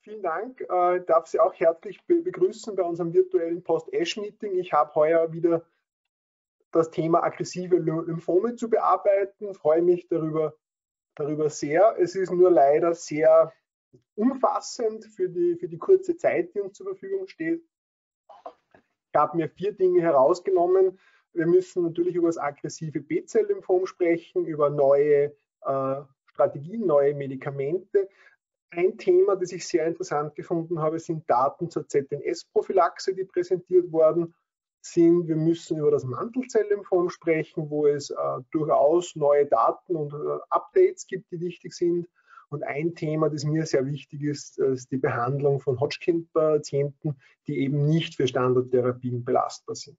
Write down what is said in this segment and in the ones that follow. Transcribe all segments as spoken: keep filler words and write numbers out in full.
Vielen Dank. Ich darf Sie auch herzlich begrüßen bei unserem virtuellen Post-ASH-Meeting. Ich habe heuer wieder das Thema aggressive Lymphome zu bearbeiten. Ich freue mich darüber, darüber sehr. Es ist nur leider sehr umfassend für die, für die kurze Zeit, die uns zur Verfügung steht. Ich habe mir vier Dinge herausgenommen. Wir müssen natürlich über das aggressive B-Zell-Lymphom sprechen, über neue äh, Strategien, neue Medikamente. Ein Thema, das ich sehr interessant gefunden habe, sind Daten zur Z N S-Prophylaxe, die präsentiert worden sind. Wir müssen über das Mantelzell-Lymphom sprechen, wo es äh, durchaus neue Daten und äh, Updates gibt, die wichtig sind. Und ein Thema, das mir sehr wichtig ist, ist die Behandlung von Hodgkin-Patienten, die eben nicht für Standardtherapien belastbar sind.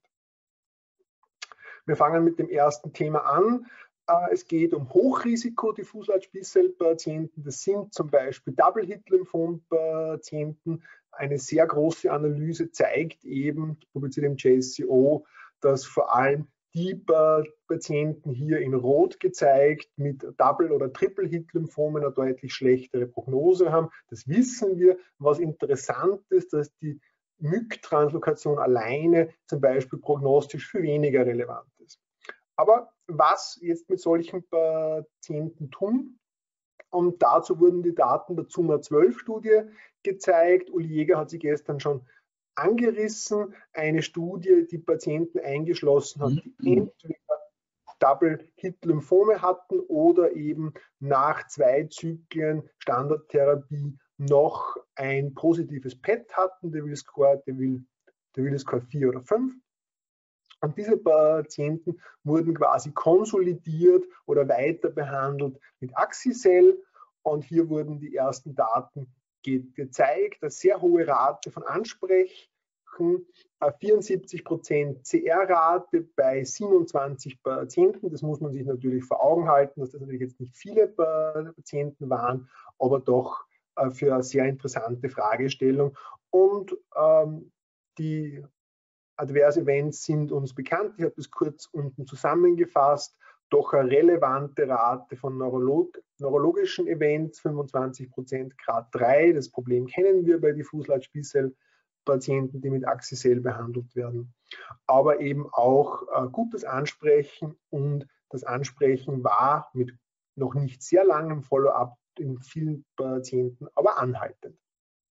Wir fangen mit dem ersten Thema an. Es geht um Hochrisiko-Diffuse Large B-Cell-Patienten. Das sind zum Beispiel Double-Hit-Lymphom-Patienten. Eine sehr große Analyse zeigt eben, publiziert im J C O, dass vor allem die Patienten hier in Rot gezeigt mit Double- oder Triple-Hit-Lymphomen eine deutlich schlechtere Prognose haben. Das wissen wir. Was interessant ist, dass die M Y C-Translokation alleine zum Beispiel prognostisch viel weniger relevant ist. Aber was jetzt mit solchen Patienten tun? Und dazu wurden die Daten der ZUMA zwölf Studie gezeigt. Uli Jäger hat sie gestern schon angerissen. Eine Studie, die Patienten eingeschlossen hat, die entweder Double-Hit-Lymphome hatten oder eben nach zwei Zyklen Standardtherapie noch ein positives P E T hatten, der Will-Score, der Will-Score vier oder fünf. Und diese Patienten wurden quasi konsolidiert oder weiter behandelt mit Axi-Cell. Und hier wurden die ersten Daten ge gezeigt, eine sehr hohe Rate von Ansprechen, vierundsiebzig Prozent C R-Rate bei siebenundzwanzig Patienten. Das muss man sich natürlich vor Augen halten, dass das natürlich jetzt nicht viele Patienten waren, aber doch für eine sehr interessante Fragestellung. Und ähm, die Adverse Events sind uns bekannt. Ich habe das kurz unten zusammengefasst. Doch eine relevante Rate von Neurolog neurologischen Events, fünfundzwanzig Prozent Grad drei. Das Problem kennen wir bei Diffuse Large B-Cell-Patienten, die mit Axi-Cell behandelt werden. Aber eben auch äh, gutes Ansprechen, und das Ansprechen war mit noch nicht sehr langem Follow-up in vielen Patienten, aber anhaltend.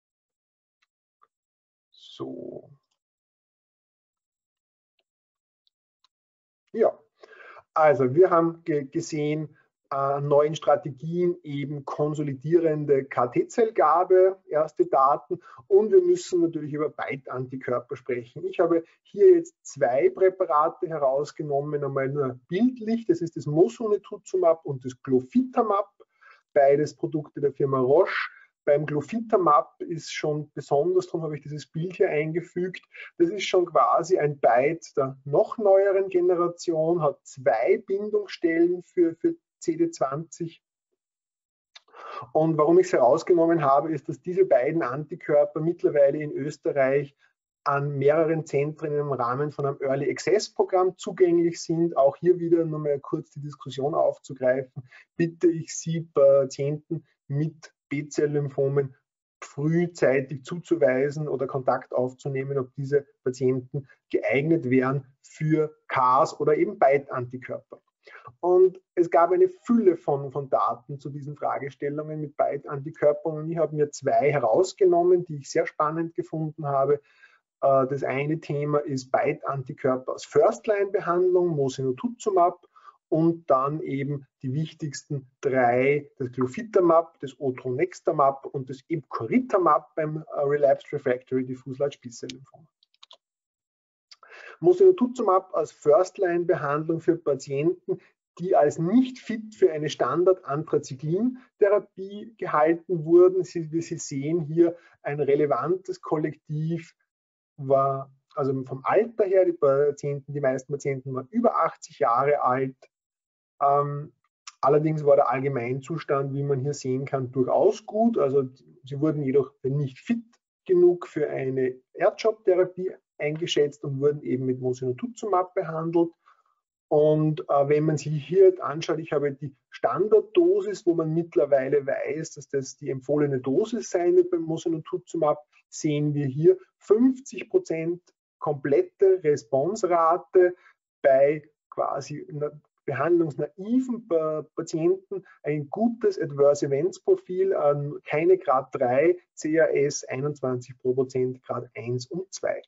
So. Ja, also wir haben ge gesehen, äh, neuen Strategien, eben konsolidierende K T-Zellgabe, erste Daten, und wir müssen natürlich über B I T-Antikörper sprechen. Ich habe hier jetzt zwei Präparate herausgenommen, einmal nur bildlich, das ist das Mosunetuzumab und das Glofitamab, beides Produkte der Firma Roche. Beim Glofitamab ist schon besonders, darum habe ich dieses Bild hier eingefügt, das ist schon quasi ein B I T der noch neueren Generation, hat zwei Bindungsstellen für, für C D zwanzig. Und warum ich es herausgenommen habe, ist, dass diese beiden Antikörper mittlerweile in Österreich an mehreren Zentren im Rahmen von einem Early Access Programm zugänglich sind. Auch hier wieder nur mal kurz die Diskussion aufzugreifen, bitte ich Sie, Patienten mit B-Zell-Lymphomen frühzeitig zuzuweisen oder Kontakt aufzunehmen, ob diese Patienten geeignet wären für C A R S oder eben B I T-Antikörper. Und es gab eine Fülle von, von Daten zu diesen Fragestellungen mit B I T-Antikörpern, und ich habe mir zwei herausgenommen, die ich sehr spannend gefunden habe. Das eine Thema ist B I T-Antikörper als First-Line-Behandlung, Mosunetuzumab, und dann eben die wichtigsten drei, das Glofitamab, das Odronextamab und das Epcoritamab beim Relapsed Refractory Diffuse Large B-Cell-Lymphom. Mosunetuzumab als First-Line-Behandlung für Patienten, die als nicht fit für eine Standard-Anthracyclin-Therapie gehalten wurden. Sie, wie Sie sehen hier, ein relevantes Kollektiv war, also vom Alter her, die Patienten, die meisten Patienten waren über achtzig Jahre alt. Ähm, allerdings war der Allgemeinzustand, wie man hier sehen kann, durchaus gut. Also sie wurden jedoch nicht fit genug für eine R-C H O P-Therapie eingeschätzt und wurden eben mit Mosunetuzumab behandelt. Und äh, wenn man sich hier anschaut, ich habe die Standarddosis, wo man mittlerweile weiß, dass das die empfohlene Dosis sein wird beim Mosunetuzumab, sehen wir hier fünfzig Prozent komplette Responsrate bei quasi behandlungsnaiven Patienten, ein gutes Adverse Events Profil, keine Grad drei, C A S einundzwanzig Prozent, Grad eins und zwei.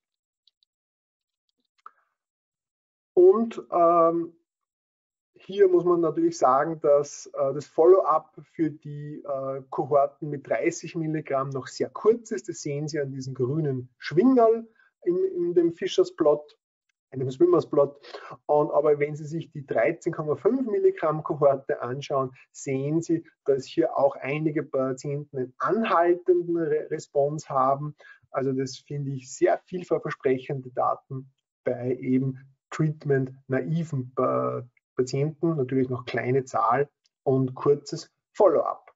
Und ähm, hier muss man natürlich sagen, dass äh, das Follow-up für die äh, Kohorten mit dreißig Milligramm noch sehr kurz ist. Das sehen Sie an diesem grünen Schwingerl in, in dem Fischers Plot, in dem Swimmers Plot. Und, aber wenn Sie sich die dreizehn Komma fünf Milligramm Kohorte anschauen, sehen Sie, dass hier auch einige Patienten einen anhaltenden Re Response haben. Also das finde ich sehr vielversprechende Daten bei eben treatment-naiven Patienten, natürlich noch kleine Zahl und kurzes Follow-up.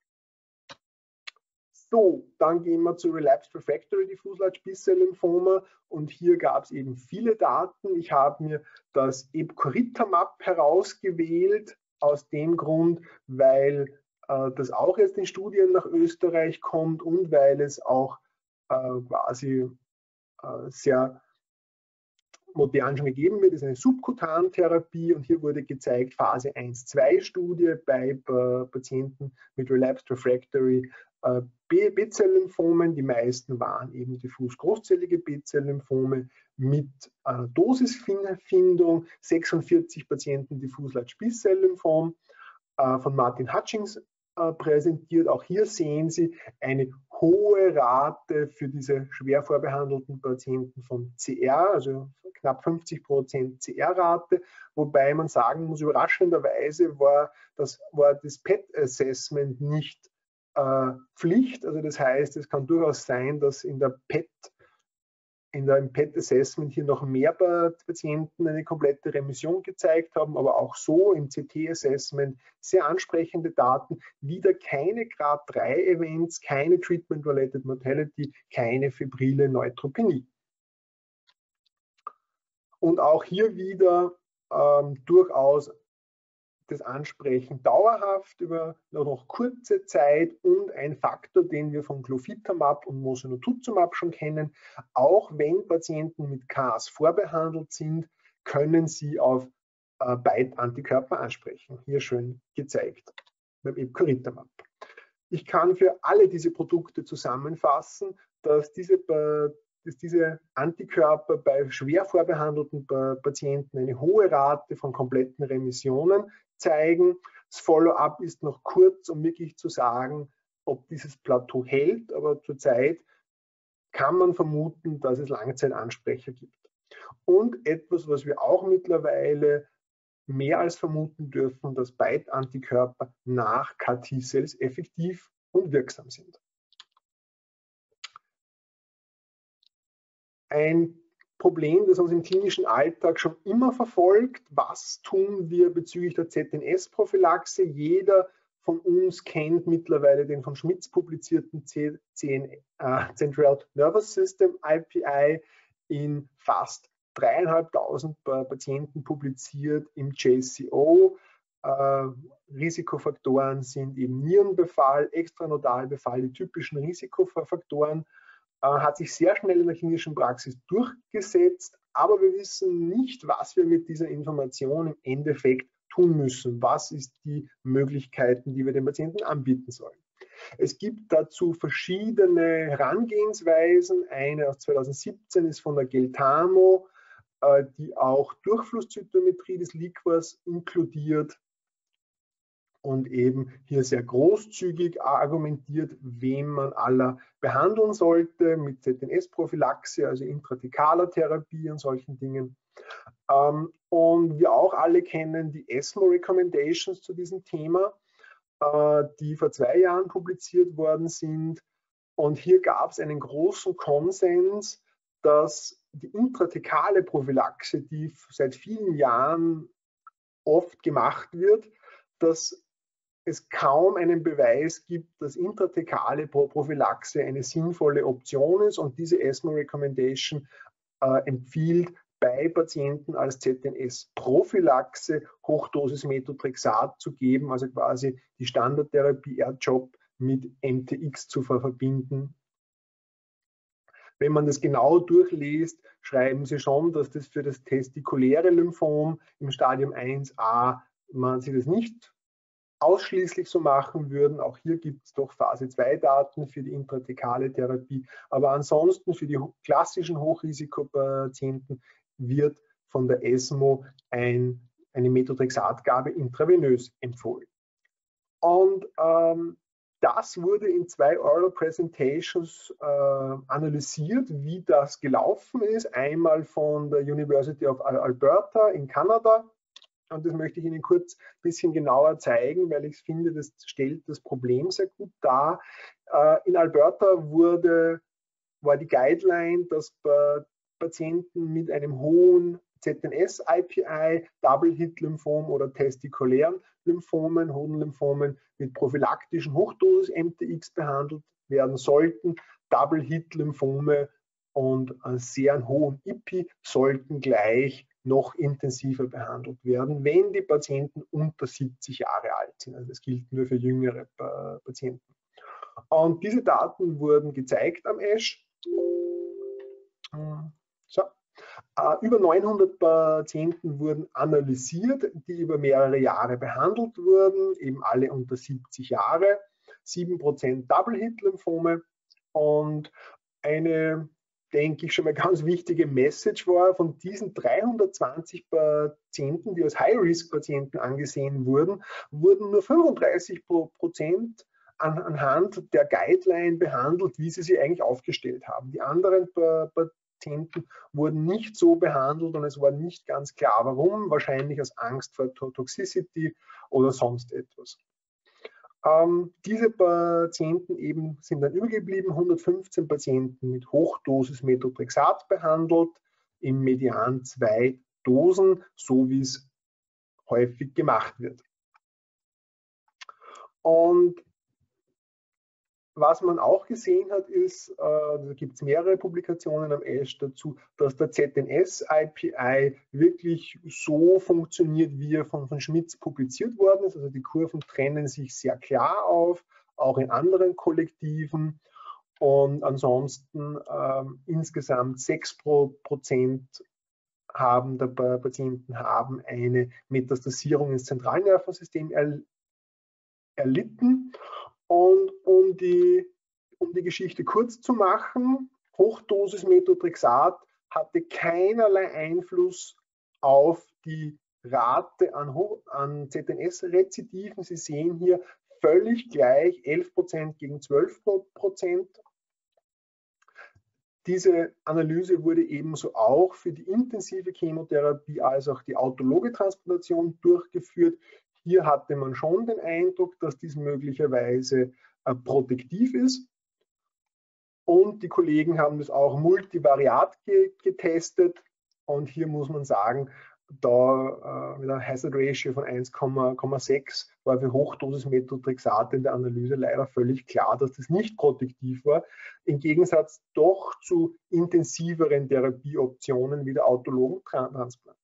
So, dann gehen wir zu Relapsed Refractory Diffuse Large B-Cell Lymphoma und hier gab es eben viele Daten. Ich habe mir das Epcoritamab herausgewählt, aus dem Grund, weil äh, das auch jetzt in Studien nach Österreich kommt und weil es auch äh, quasi äh, sehr modern schon gegeben wird, ist eine Subkutan-Therapie und hier wurde gezeigt, Phase eins zwei Studie bei Patienten mit Relapsed Refractory B-Zell-Lymphomen. Die meisten waren eben diffus großzellige B-Zell-Lymphome mit äh, Dosisfindung, sechsundvierzig Patienten diffus Large B-Zell-Lymphom äh, von Martin Hutchings äh, präsentiert. Auch hier sehen Sie eine hohe Rate für diese schwer vorbehandelten Patienten von C R, also knapp fünfzig Prozent C R-Rate, wobei man sagen muss, überraschenderweise war das, war das P E T-Assessment nicht äh, Pflicht. Also das heißt, es kann durchaus sein, dass in der P E T, in der P E T-Assessment hier noch mehr Patienten eine komplette Remission gezeigt haben, aber auch so im C T-Assessment sehr ansprechende Daten, wieder keine Grad drei Events, keine Treatment-Related Mortality, keine febrile Neutropenie. Und auch hier wieder ähm, durchaus das Ansprechen dauerhaft über noch kurze Zeit und ein Faktor, den wir von Glofitamab und Mosunetuzumab schon kennen. Auch wenn Patienten mit K A S vorbehandelt sind, können sie auf äh, B I T-Antikörper ansprechen. Hier schön gezeigt beim Epcoritamab. Ich kann für alle diese Produkte zusammenfassen, dass diese dass diese Antikörper bei schwer vorbehandelten Patienten eine hohe Rate von kompletten Remissionen zeigen. Das Follow-up ist noch kurz, um wirklich zu sagen, ob dieses Plateau hält, aber zurzeit kann man vermuten, dass es Langzeitansprecher gibt. Und etwas, was wir auch mittlerweile mehr als vermuten dürfen, dass B I T-Antikörper nach C A R T-Cells effektiv und wirksam sind. Ein Problem, das uns im klinischen Alltag schon immer verfolgt. Was tun wir bezüglich der Z N S-Prophylaxe? Jeder von uns kennt mittlerweile den von Schmitz publizierten C N, äh, Central Nervous System I P I in fast dreieinhalbtausend Patienten publiziert im J C O. Äh, Risikofaktoren sind eben Nierenbefall, Extranodalbefall, die typischen Risikofaktoren. Hat sich sehr schnell in der klinischen Praxis durchgesetzt, aber wir wissen nicht, was wir mit dieser Information im Endeffekt tun müssen. Was ist die Möglichkeiten, die wir den Patienten anbieten sollen? Es gibt dazu verschiedene Herangehensweisen. Eine aus zweitausendsiebzehn ist von der Geltamo, die auch Durchflusszytometrie des Liquors inkludiert und eben hier sehr großzügig argumentiert, wen man aller behandeln sollte mit Z N S-Prophylaxe, also intratekaler Therapie und solchen Dingen. Ähm, und wir auch alle kennen die ESMO Recommendations zu diesem Thema, äh, die vor zwei Jahren publiziert worden sind. Und hier gab es einen großen Konsens, dass die intrathekale Prophylaxe, die seit vielen Jahren oft gemacht wird, dass es kaum einen Beweis gibt, dass intrathekale Prophylaxe eine sinnvolle Option ist und diese ESMO Recommendation äh, empfiehlt, bei Patienten als Z N S-Prophylaxe Hochdosis Methotrexat zu geben, also quasi die Standardtherapie R C H O P mit M T X zu verbinden. Wenn man das genau durchliest, schreiben sie schon, dass das für das testikuläre Lymphom im Stadium eins a man sich das nicht ausschließlich so machen würden. Auch hier gibt es doch Phase zwei Daten für die intrathekale Therapie. Aber ansonsten für die klassischen Hochrisikopatienten wird von der ESMO ein, eine Methotrexatgabe intravenös empfohlen. Und ähm, das wurde in zwei Oral Presentations äh, analysiert, wie das gelaufen ist. Einmal von der University of Alberta in Kanada. Und das möchte ich Ihnen kurz ein bisschen genauer zeigen, weil ich finde, das stellt das Problem sehr gut dar. Äh, in Alberta wurde, war die Guideline, dass bei Patienten mit einem hohen Z N S-I P I, Double-Hit-Lymphom oder testikulären Lymphomen, Hodenlymphomen mit prophylaktischen Hochdosis M T X behandelt werden sollten. Double-Hit-Lymphome und sehr hohen I P I sollten gleich noch intensiver behandelt werden, wenn die Patienten unter siebzig Jahre alt sind. Also das gilt nur für jüngere Patienten. Und diese Daten wurden gezeigt am ESH. So. Über neunhundert Patienten wurden analysiert, die über mehrere Jahre behandelt wurden, eben alle unter siebzig Jahre, sieben Prozent Double-Hit-Lymphome und eine, denke ich, schon mal ganz wichtige Message war, von diesen dreihundertzwanzig Patienten, die als High-Risk-Patienten angesehen wurden, wurden nur fünfunddreißig Prozent an, anhand der Guideline behandelt, wie sie sie eigentlich aufgestellt haben. Die anderen Patienten wurden nicht so behandelt und es war nicht ganz klar, warum, wahrscheinlich aus Angst vor Toxicity oder sonst etwas. Ähm, diese Patienten eben sind dann übergeblieben, hundertfünfzehn Patienten mit Hochdosis Methotrexat behandelt, im Median zwei Dosen, so wie es häufig gemacht wird. Und was man auch gesehen hat, ist, äh, da gibt es mehrere Publikationen am ESH dazu, dass der Z N S-I P I wirklich so funktioniert, wie er von, von Schmitz publiziert worden ist. Also die Kurven trennen sich sehr klar auf, auch in anderen Kollektiven. Und ansonsten ähm, insgesamt sechs Prozent haben der Patienten haben eine Metastasierung ins Zentralnervensystem er, erlitten. Und um die, um die Geschichte kurz zu machen, Hochdosis Methotrexat hatte keinerlei Einfluss auf die Rate an, an Z N S-Rezidiven. Sie sehen hier völlig gleich, elf Prozent gegen zwölf Prozent. Diese Analyse wurde ebenso auch für die intensive Chemotherapie als auch die autologe Transplantation durchgeführt. Hier hatte man schon den Eindruck, dass dies möglicherweise äh, protektiv ist. Und die Kollegen haben das auch multivariat ge getestet. Und hier muss man sagen, da äh, mit einer Hazard Ratio von eins Komma sechs war für Hochdosis Methotrexat in der Analyse leider völlig klar, dass das nicht protektiv war. Im Gegensatz doch zu intensiveren Therapieoptionen wie der autologen Transplant.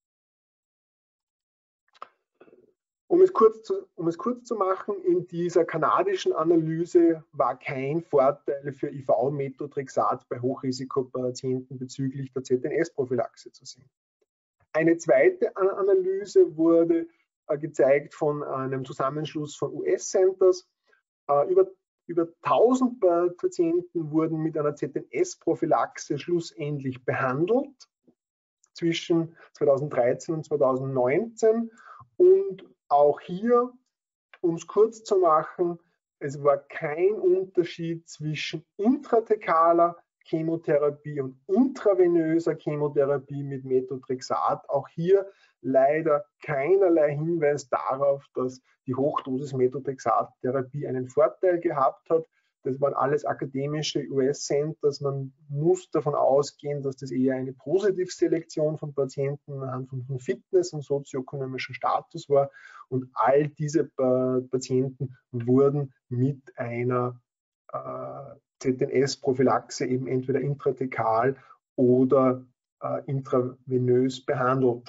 Um es, kurz zu, um es kurz zu machen, in dieser kanadischen Analyse war kein Vorteil für I V-Methotrexat bei Hochrisikopatienten bezüglich der Z N S-Prophylaxe zu sehen. Eine zweite Analyse wurde äh, gezeigt von einem Zusammenschluss von U S-Centers. Äh, über, über tausend Patienten wurden mit einer Z N S-Prophylaxe schlussendlich behandelt zwischen zweitausenddreizehn und zweitausendneunzehn und auch hier, um es kurz zu machen, es war kein Unterschied zwischen intrathekaler Chemotherapie und intravenöser Chemotherapie mit Methotrexat. Auch hier leider keinerlei Hinweis darauf, dass die Hochdosis Methotrexat-Therapie einen Vorteil gehabt hat. Das waren alles akademische U S-Centers. Man muss davon ausgehen, dass das eher eine Positivselektion von Patienten anhand von, von Fitness und sozioökonomischem Status war. Und all diese äh, Patienten wurden mit einer äh, Z N S-Prophylaxe eben entweder intrathekal oder äh, intravenös behandelt.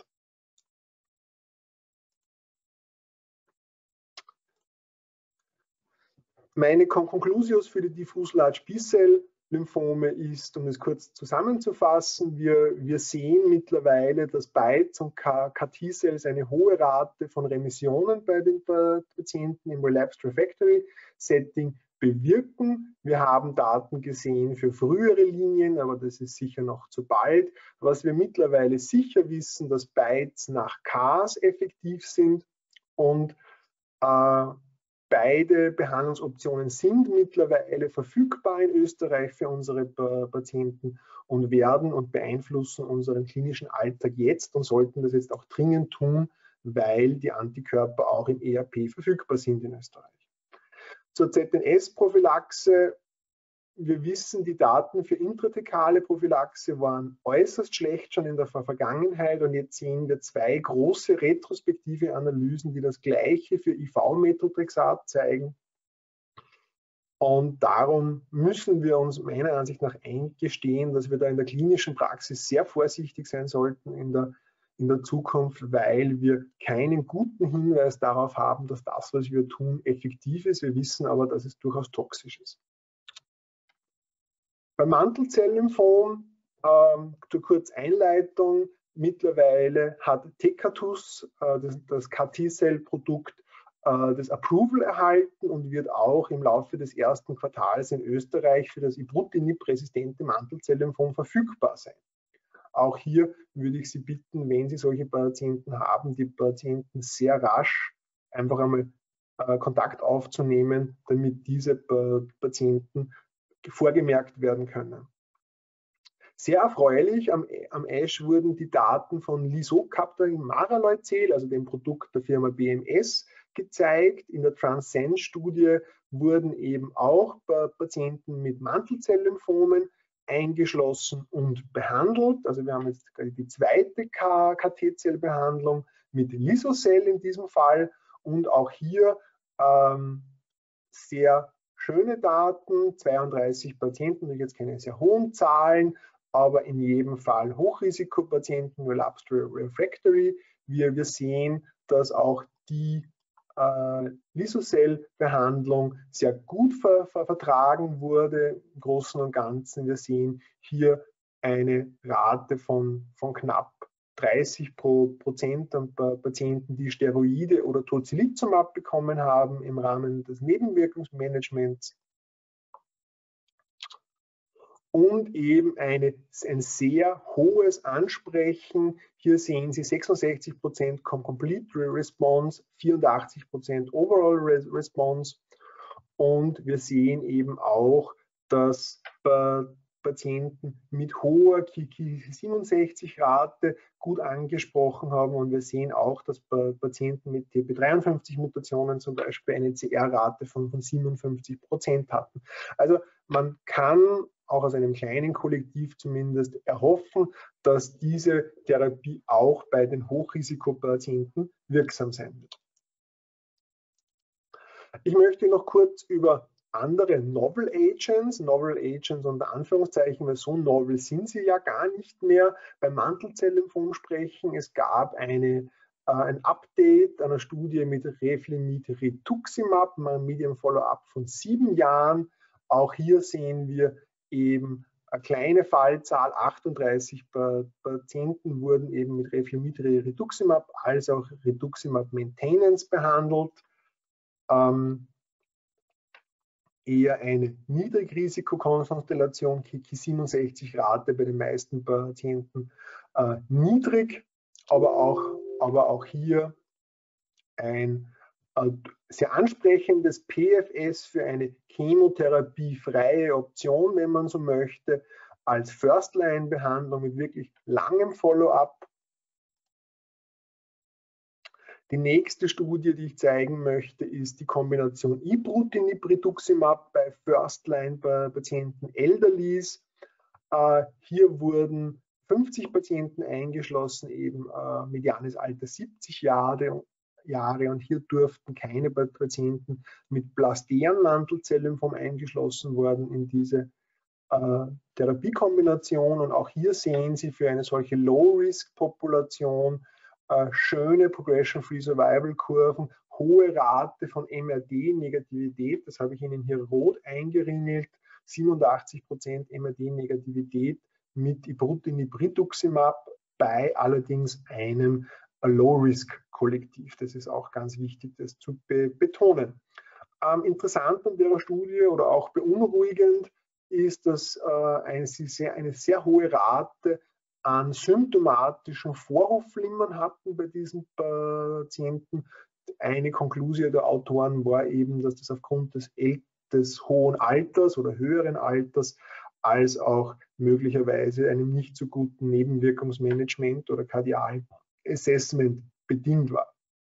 Meine Conclusions für die Diffuse Large B-Cell Lymphome ist, um es kurz zusammenzufassen, wir, wir sehen mittlerweile, dass B I T S und C A T-Cells eine hohe Rate von Remissionen bei den Patienten im Relapsed Refractory Setting bewirken. Wir haben Daten gesehen für frühere Linien, aber das ist sicher noch zu bald. Was wir mittlerweile sicher wissen, dass B I T S nach C A S effektiv sind und äh, beide Behandlungsoptionen sind mittlerweile verfügbar in Österreich für unsere Patienten und werden und beeinflussen unseren klinischen Alltag jetzt und sollten das jetzt auch dringend tun, weil die Antikörper auch im E A P verfügbar sind in Österreich. Zur Z N S-Prophylaxe. Wir wissen, die Daten für intrathekale Prophylaxe waren äußerst schlecht schon in der Vergangenheit und jetzt sehen wir zwei große retrospektive Analysen, die das Gleiche für I V-Methotrexat zeigen. Und darum müssen wir uns meiner Ansicht nach eingestehen, dass wir da in der klinischen Praxis sehr vorsichtig sein sollten in der, in der Zukunft, weil wir keinen guten Hinweis darauf haben, dass das, was wir tun, effektiv ist. Wir wissen aber, dass es durchaus toxisch ist. Beim Mantelzelllymphom, ähm, zur Kurzeinleitung, mittlerweile hat Tecatus, äh, das, das C A T-Cell-Produkt, äh, das Approval erhalten und wird auch im Laufe des ersten Quartals in Österreich für das Ibrutinib-resistente Mantelzelllymphom verfügbar sein. Auch hier würde ich Sie bitten, wenn Sie solche Patienten haben, die Patienten sehr rasch einfach einmal äh, Kontakt aufzunehmen, damit diese äh, Patienten vorgemerkt werden können. Sehr erfreulich, am, am ASH wurden die Daten von Lisocabtagin Maraloycel, also dem Produkt der Firma B M S, gezeigt. In der Transcend-Studie wurden eben auch Patienten mit Mantelzelllymphomen eingeschlossen und behandelt. Also wir haben jetzt die zweite K T-Zellbehandlung mit Lisocell in diesem Fall und auch hier ähm, sehr schöne Daten, zweiunddreißig Patienten, jetzt keine sehr hohen Zahlen, aber in jedem Fall Hochrisikopatienten, relapsed refractory. Wir, wir sehen, dass auch die äh, Lisocell-Behandlung sehr gut ver, ver, vertragen wurde im Großen und Ganzen. Wir sehen hier eine Rate von, von knapp dreißig Prozent an Patienten, die Steroide oder Tocilizumab bekommen haben im Rahmen des Nebenwirkungsmanagements. Und eben eine, ein sehr hohes Ansprechen. Hier sehen Sie sechsundsechzig Prozent Complete Response, vierundachtzig Prozent Overall Response. Und wir sehen eben auch, dass bei Patienten mit hoher Ki Ki siebenundsechzig Rate gut angesprochen haben. Und wir sehen auch, dass bei Patienten mit T P dreiundfünfzig Mutationen zum Beispiel eine C R-Rate von, von siebenundfünfzig Prozent hatten. Also man kann auch aus einem kleinen Kollektiv zumindest erhoffen, dass diese Therapie auch bei den Hochrisikopatienten wirksam sein wird. Ich möchte noch kurz über andere Novel Agents, Novel Agents unter Anführungszeichen, weil so novel sind sie ja gar nicht mehr, beim Mantelzelllymphom sprechen. Es gab eine, äh, ein Update einer Studie mit Revlimid Rituximab, einem Medium Follow-up von sieben Jahren. Auch hier sehen wir eben eine kleine Fallzahl, achtunddreißig Patienten wurden eben mit Revlimid Rituximab als auch Rituximab Maintenance behandelt. Ähm, eher eine Niedrigrisikokonstellation, Ki siebenundsechzig Rate bei den meisten Patienten äh, niedrig, aber auch, aber auch hier ein äh, sehr ansprechendes P F S für eine chemotherapiefreie Option, wenn man so möchte, als First-Line-Behandlung mit wirklich langem Follow-up. Die nächste Studie, die ich zeigen möchte, ist die Kombination Ibrutinib-Rituximab bei First-Line-Patienten Elderlies. Äh, hier wurden fünfzig Patienten eingeschlossen, eben äh, medianes Alter siebzig Jahre, Jahre und hier durften keine Patienten mit Blasterenmantelzelllymphom eingeschlossen worden in diese äh, Therapiekombination. Und auch hier sehen Sie für eine solche Low-Risk-Population äh, schöne Progression-Free Survival-Kurven, hohe Rate von M R D-Negativität, das habe ich Ihnen hier rot eingeringelt, siebenundachtzig Prozent M R D-Negativität mit Ibrutinib Rituximab bei allerdings einem Low-Risk-Kollektiv. Das ist auch ganz wichtig, das zu be betonen. Ähm, interessant an der Studie oder auch beunruhigend ist, dass äh, eine, sehr, eine sehr hohe Rate an symptomatischen Vorhofflimmern hatten bei diesen Patienten. Eine Konklusion der Autoren war eben, dass das aufgrund des, des hohen Alters oder höheren Alters als auch möglicherweise einem nicht so guten Nebenwirkungsmanagement oder Kardialassessment bedingt war.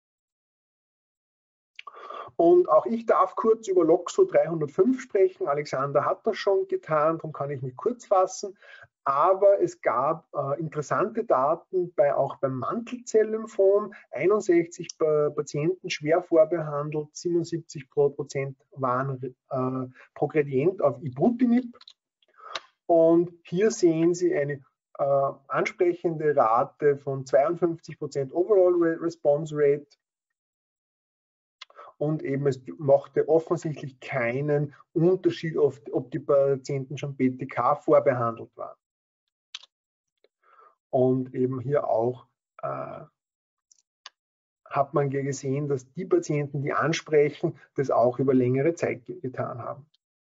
Und auch ich darf kurz über Loxo dreihundertfünf sprechen. Alexander hat das schon getan, darum kann ich mich kurz fassen. Aber es gab äh, interessante Daten bei, auch beim Mantelzell-Lymphom. einundsechzig Patienten schwer vorbehandelt, siebenundsiebzig Prozent waren äh, progredient auf Ibrutinib. Und hier sehen Sie eine äh, ansprechende Rate von zweiundfünfzig Prozent Overall Response Rate. Und eben es machte offensichtlich keinen Unterschied, ob die Patienten schon B T K vorbehandelt waren. Und eben hier auch äh, hat man gesehen, dass die Patienten, die ansprechen, das auch über längere Zeit getan haben.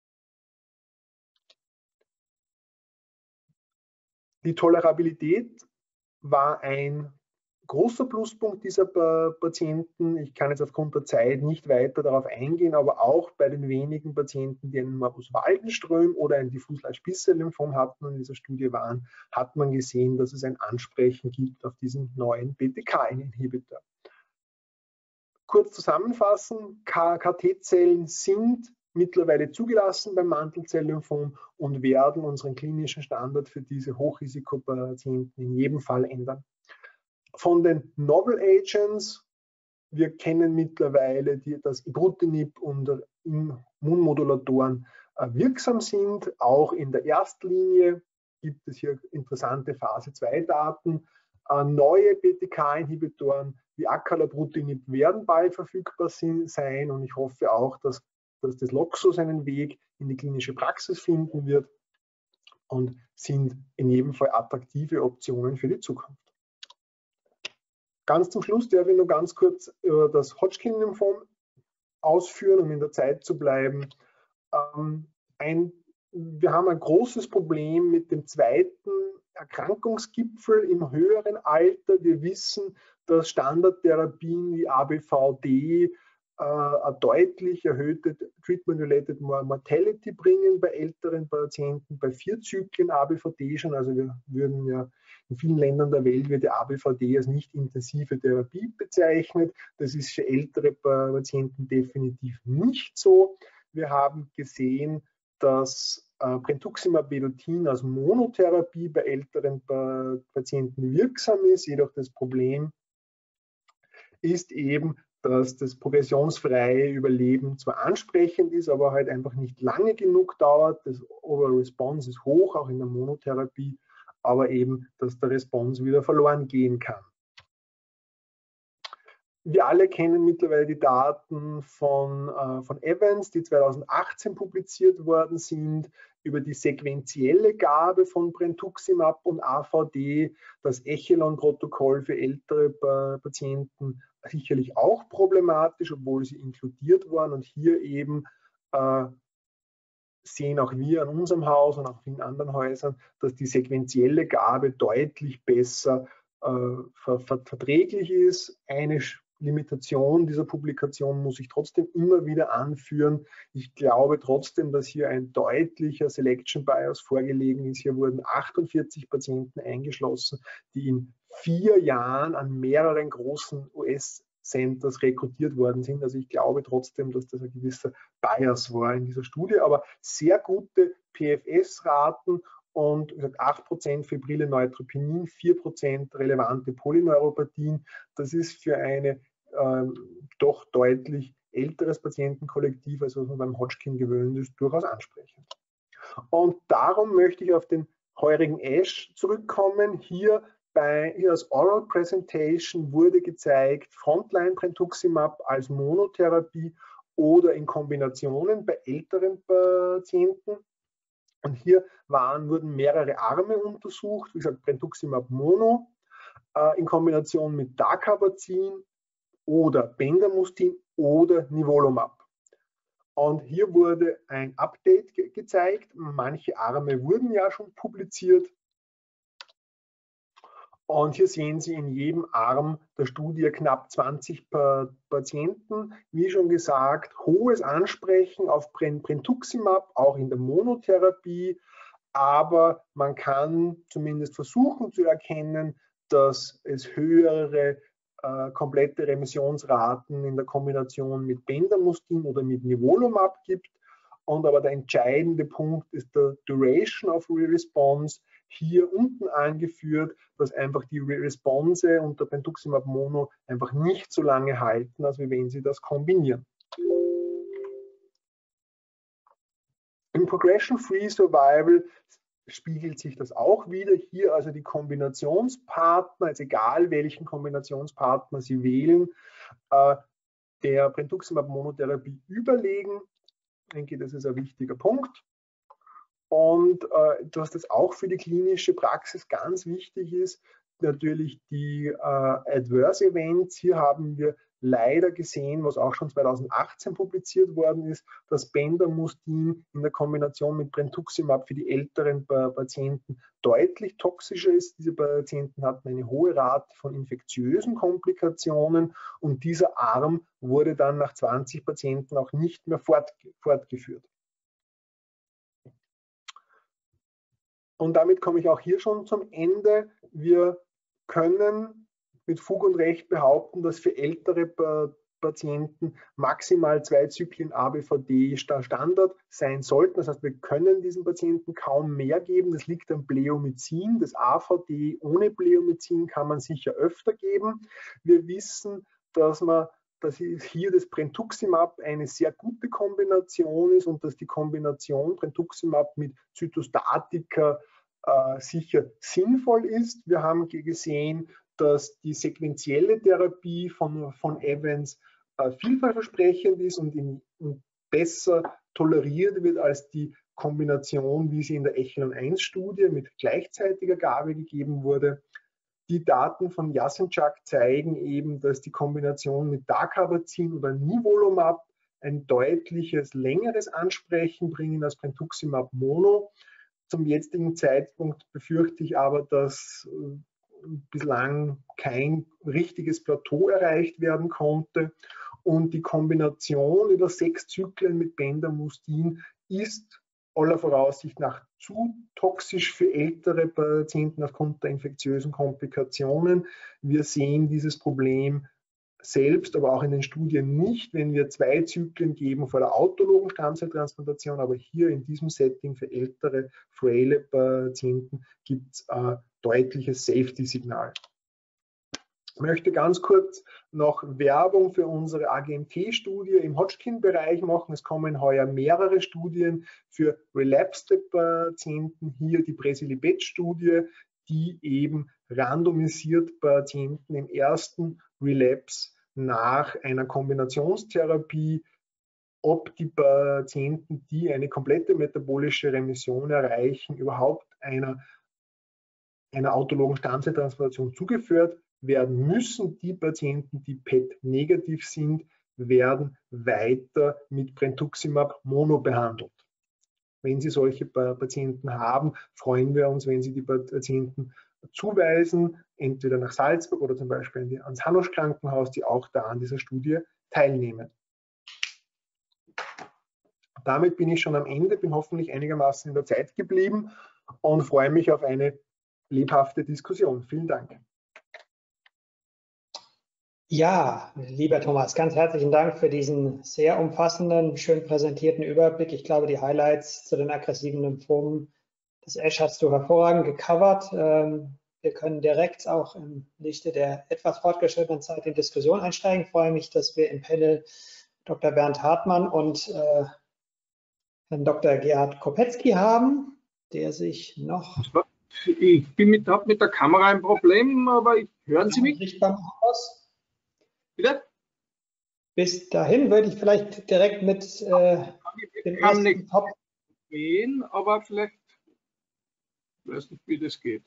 Die Tolerabilität war ein großer Pluspunkt dieser Patienten. Ich kann jetzt aufgrund der Zeit nicht weiter darauf eingehen, aber auch bei den wenigen Patienten, die einen Morbus Waldenström oder ein diffus Large B-Cell Lymphom hatten und in dieser Studie waren, hat man gesehen, dass es ein Ansprechen gibt auf diesen neuen B T K-Inhibitor. Kurz zusammenfassen, K T-Zellen sind mittlerweile zugelassen beim Mantelzell-Lymphom und werden unseren klinischen Standard für diese Hochrisikopatienten in jedem Fall ändern. Von den Novel Agents, wir kennen mittlerweile, die, dass Ibrutinib und Immunmodulatoren äh, wirksam sind. Auch in der Erstlinie gibt es hier interessante Phase zwei Daten. Äh, neue B T K-Inhibitoren wie Acalabrutinib werden bald verfügbar sein und ich hoffe auch, dass, dass das Loxo seinen Weg in die klinische Praxis finden wird und sind in jedem Fall attraktive Optionen für die Zukunft. Ganz zum Schluss darf ich nur ganz kurz über das Hodgkin-Lymphom ausführen, um in der Zeit zu bleiben. Ähm, ein, wir haben ein großes Problem mit dem zweiten Erkrankungsgipfel im höheren Alter. Wir wissen, dass Standardtherapien wie A B V D äh, eine deutlich erhöhte Treatment-Related Mortality bringen bei älteren Patienten, bei vier Zyklen A B V D schon. Also wir würden ja in vielen Ländern der Welt wird die A B V D als nicht intensive Therapie bezeichnet. Das ist für ältere Patienten definitiv nicht so. Wir haben gesehen, dass äh, Brentuximab Vedotin als Monotherapie bei älteren äh, Patienten wirksam ist. Jedoch das Problem ist eben, dass das progressionsfreie Überleben zwar ansprechend ist, aber halt einfach nicht lange genug dauert. Das Overall Response ist hoch, auch in der Monotherapie, aber eben, dass der Response wieder verloren gehen kann. Wir alle kennen mittlerweile die Daten von, äh, von Evans, die zweitausendachtzehn publiziert worden sind, über die sequentielle Gabe von Brentuximab und A V D, das Echelon-Protokoll für ältere Patienten sicherlich auch problematisch, obwohl sie inkludiert waren. Und hier eben äh, sehen auch wir an unserem Haus und auch in anderen Häusern, dass die sequentielle Gabe deutlich besser äh, ver ver verträglich ist. Eine Limitation dieser Publikation muss ich trotzdem immer wieder anführen. Ich glaube trotzdem, dass hier ein deutlicher Selection Bias vorgelegen ist. Hier wurden achtundvierzig Patienten eingeschlossen, die in vier Jahren an mehreren großen U S-Centers rekrutiert worden sind. Also ich glaube trotzdem, dass das ein gewisser Bias war in dieser Studie, aber sehr gute P F S-Raten und acht Prozent febrile Neutropenie, vier Prozent relevante Polyneuropathien. Das ist für eine ähm, doch deutlich älteres Patientenkollektiv, als was man beim Hodgkin gewöhnt ist, durchaus ansprechend. Und darum möchte ich auf den heurigen ASH zurückkommen. Hier, bei, hier als Oral Presentation wurde gezeigt, Frontline Brentuximab als Monotherapie oder in Kombinationen bei älteren Patienten. Und hier waren, wurden mehrere Arme untersucht, wie gesagt, Brentuximab Mono äh, in Kombination mit Dacarbazin oder Bendamustine oder Nivolumab. Und hier wurde ein Update ge gezeigt. Manche Arme wurden ja schon publiziert. Und hier sehen Sie in jedem Arm der Studie knapp zwanzig Patienten. Wie schon gesagt, hohes Ansprechen auf Brentuximab, auch in der Monotherapie. Aber man kann zumindest versuchen zu erkennen, dass es höhere äh, komplette Remissionsraten in der Kombination mit Bendamustine oder mit Nivolumab gibt. Und aber der entscheidende Punkt ist der Duration of Response, hier unten angeführt, dass einfach die Response unter Brentuximab Mono einfach nicht so lange halten, als wenn Sie das kombinieren. Im Progression-Free Survival spiegelt sich das auch wieder. Hier also die Kombinationspartner, also egal welchen Kombinationspartner Sie wählen, äh, der Brentuximab-Monotherapie überlegen. Ich denke, das ist ein wichtiger Punkt. Und äh, dass das auch für die klinische Praxis ganz wichtig ist, natürlich die äh, Adverse Events. Hier haben wir leider gesehen, was auch schon zweitausendachtzehn publiziert worden ist, dass Bendamustine in der Kombination mit Brentuximab für die älteren Patienten deutlich toxischer ist. Diese Patienten hatten eine hohe Rate von infektiösen Komplikationen und dieser Arm wurde dann nach zwanzig Patienten auch nicht mehr fort, fortgeführt. Und damit komme ich auch hier schon zum Ende. Wir können mit Fug und Recht behaupten, dass für ältere Patienten maximal zwei Zyklen A B V D Standard sein sollten. Das heißt, wir können diesen Patienten kaum mehr geben. Das liegt am Bleomycin. Das A V D ohne Bleomycin kann man sicher öfter geben. Wir wissen, dass man dass hier das Brentuximab eine sehr gute Kombination ist und dass die Kombination Brentuximab mit Zytostatika äh, sicher sinnvoll ist. Wir haben gesehen, dass die sequentielle Therapie von, von Evans äh, vielversprechend ist und, in, und besser toleriert wird als die Kombination, wie sie in der Echelon eins Studie mit gleichzeitiger Gabe gegeben wurde. Die Daten von Jasenchak zeigen eben, dass die Kombination mit Dacarbazin oder Nivolumab ein deutliches, längeres Ansprechen bringen als Brentuximab Mono. Zum jetzigen Zeitpunkt befürchte ich aber, dass bislang kein richtiges Plateau erreicht werden konnte. Und die Kombination über sechs Zyklen mit Bendamustine ist aller Voraussicht nach zu toxisch für ältere Patienten aufgrund der infektiösen Komplikationen. Wir sehen dieses Problem selbst, aber auch in den Studien nicht, wenn wir zwei Zyklen geben vor der autologen Stammzelltransplantation, aber hier in diesem Setting für ältere, fraile Patienten gibt es ein deutliches Safety-Signal. Ich möchte ganz kurz noch Werbung für unsere A G M T-Studie im Hodgkin-Bereich machen. Es kommen heuer mehrere Studien für relapsed Patienten. Hier die Bresilibet-Studie, die eben randomisiert Patienten im ersten Relapse nach einer Kombinationstherapie, ob die Patienten, die eine komplette metabolische Remission erreichen, überhaupt einer, einer autologen Stammzelltransplantation zugeführt werden müssen. Die Patienten, die P E T-negativ sind, werden weiter mit Brentuximab Mono behandelt. Wenn Sie solche Patienten haben, freuen wir uns, wenn Sie die Patienten zuweisen, entweder nach Salzburg oder zum Beispiel ans Hanusch Krankenhaus, die auch da an dieser Studie teilnehmen. Damit bin ich schon am Ende, bin hoffentlich einigermaßen in der Zeit geblieben und freue mich auf eine lebhafte Diskussion. Vielen Dank. Ja, lieber Thomas, ganz herzlichen Dank für diesen sehr umfassenden, schön präsentierten Überblick. Ich glaube, die Highlights zu den aggressiven Lymphomen des ASH hast du hervorragend gecovert. Wir können direkt auch im Lichte der etwas fortgeschrittenen Zeit in Diskussion einsteigen. Ich freue mich, dass wir im Panel Doktor Bernd Hartmann und Herrn Doktor Gerhard Kopetzky haben, der sich noch... Ich bin mit, hab mit der Kamera ein Problem, aber hören Sie mich? Sichtbar aus. Bitte? Bis dahin würde ich vielleicht direkt mit äh, dem kann ersten nicht Top gehen, aber vielleicht, ich weiß nicht, wie das geht.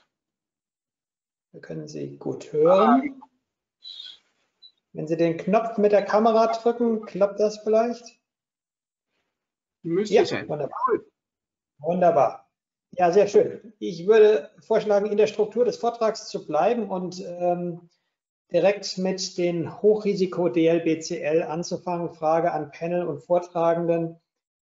Wir können Sie gut hören. Wenn Sie den Knopf mit der Kamera drücken, klappt das vielleicht? Müsste ja, sein. Wunderbar. Wunderbar. Ja, sehr schön. Ich würde vorschlagen, in der Struktur des Vortrags zu bleiben und ähm, direkt mit den Hochrisiko-D L B C L anzufangen. Frage an Panel und Vortragenden.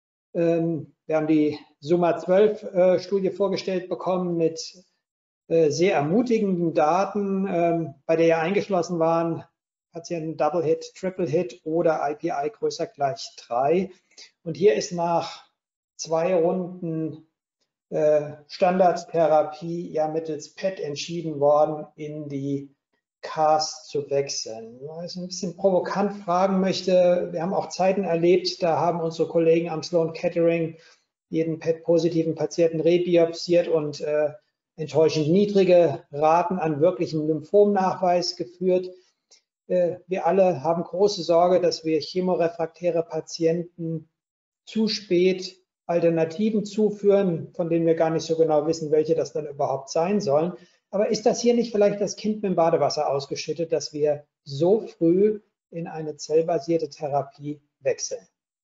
Ähm, wir haben die SUMA zwölf äh, Studie vorgestellt bekommen mit äh, sehr ermutigenden Daten, ähm, bei der ja eingeschlossen waren Patienten Double Hit, Triple Hit oder I P I größer gleich drei. Und hier ist nach zwei Runden äh, Standardtherapie ja mittels P E T entschieden worden, in die C A S zu wechseln. Weil ich ein bisschen provokant fragen möchte, wir haben auch Zeiten erlebt, da haben unsere Kollegen am Sloan Kettering jeden P E T-positiven Patienten rebiopsiert und äh, enttäuschend niedrige Raten an wirklichem Lymphomnachweis geführt. Äh, wir alle haben große Sorge, dass wir chemorefraktäre Patienten zu spät Alternativen zuführen, von denen wir gar nicht so genau wissen, welche das dann überhaupt sein sollen. Aber ist das hier nicht vielleicht das Kind mit dem Badewasser ausgeschüttet, dass wir so früh in eine zellbasierte Therapie wechseln?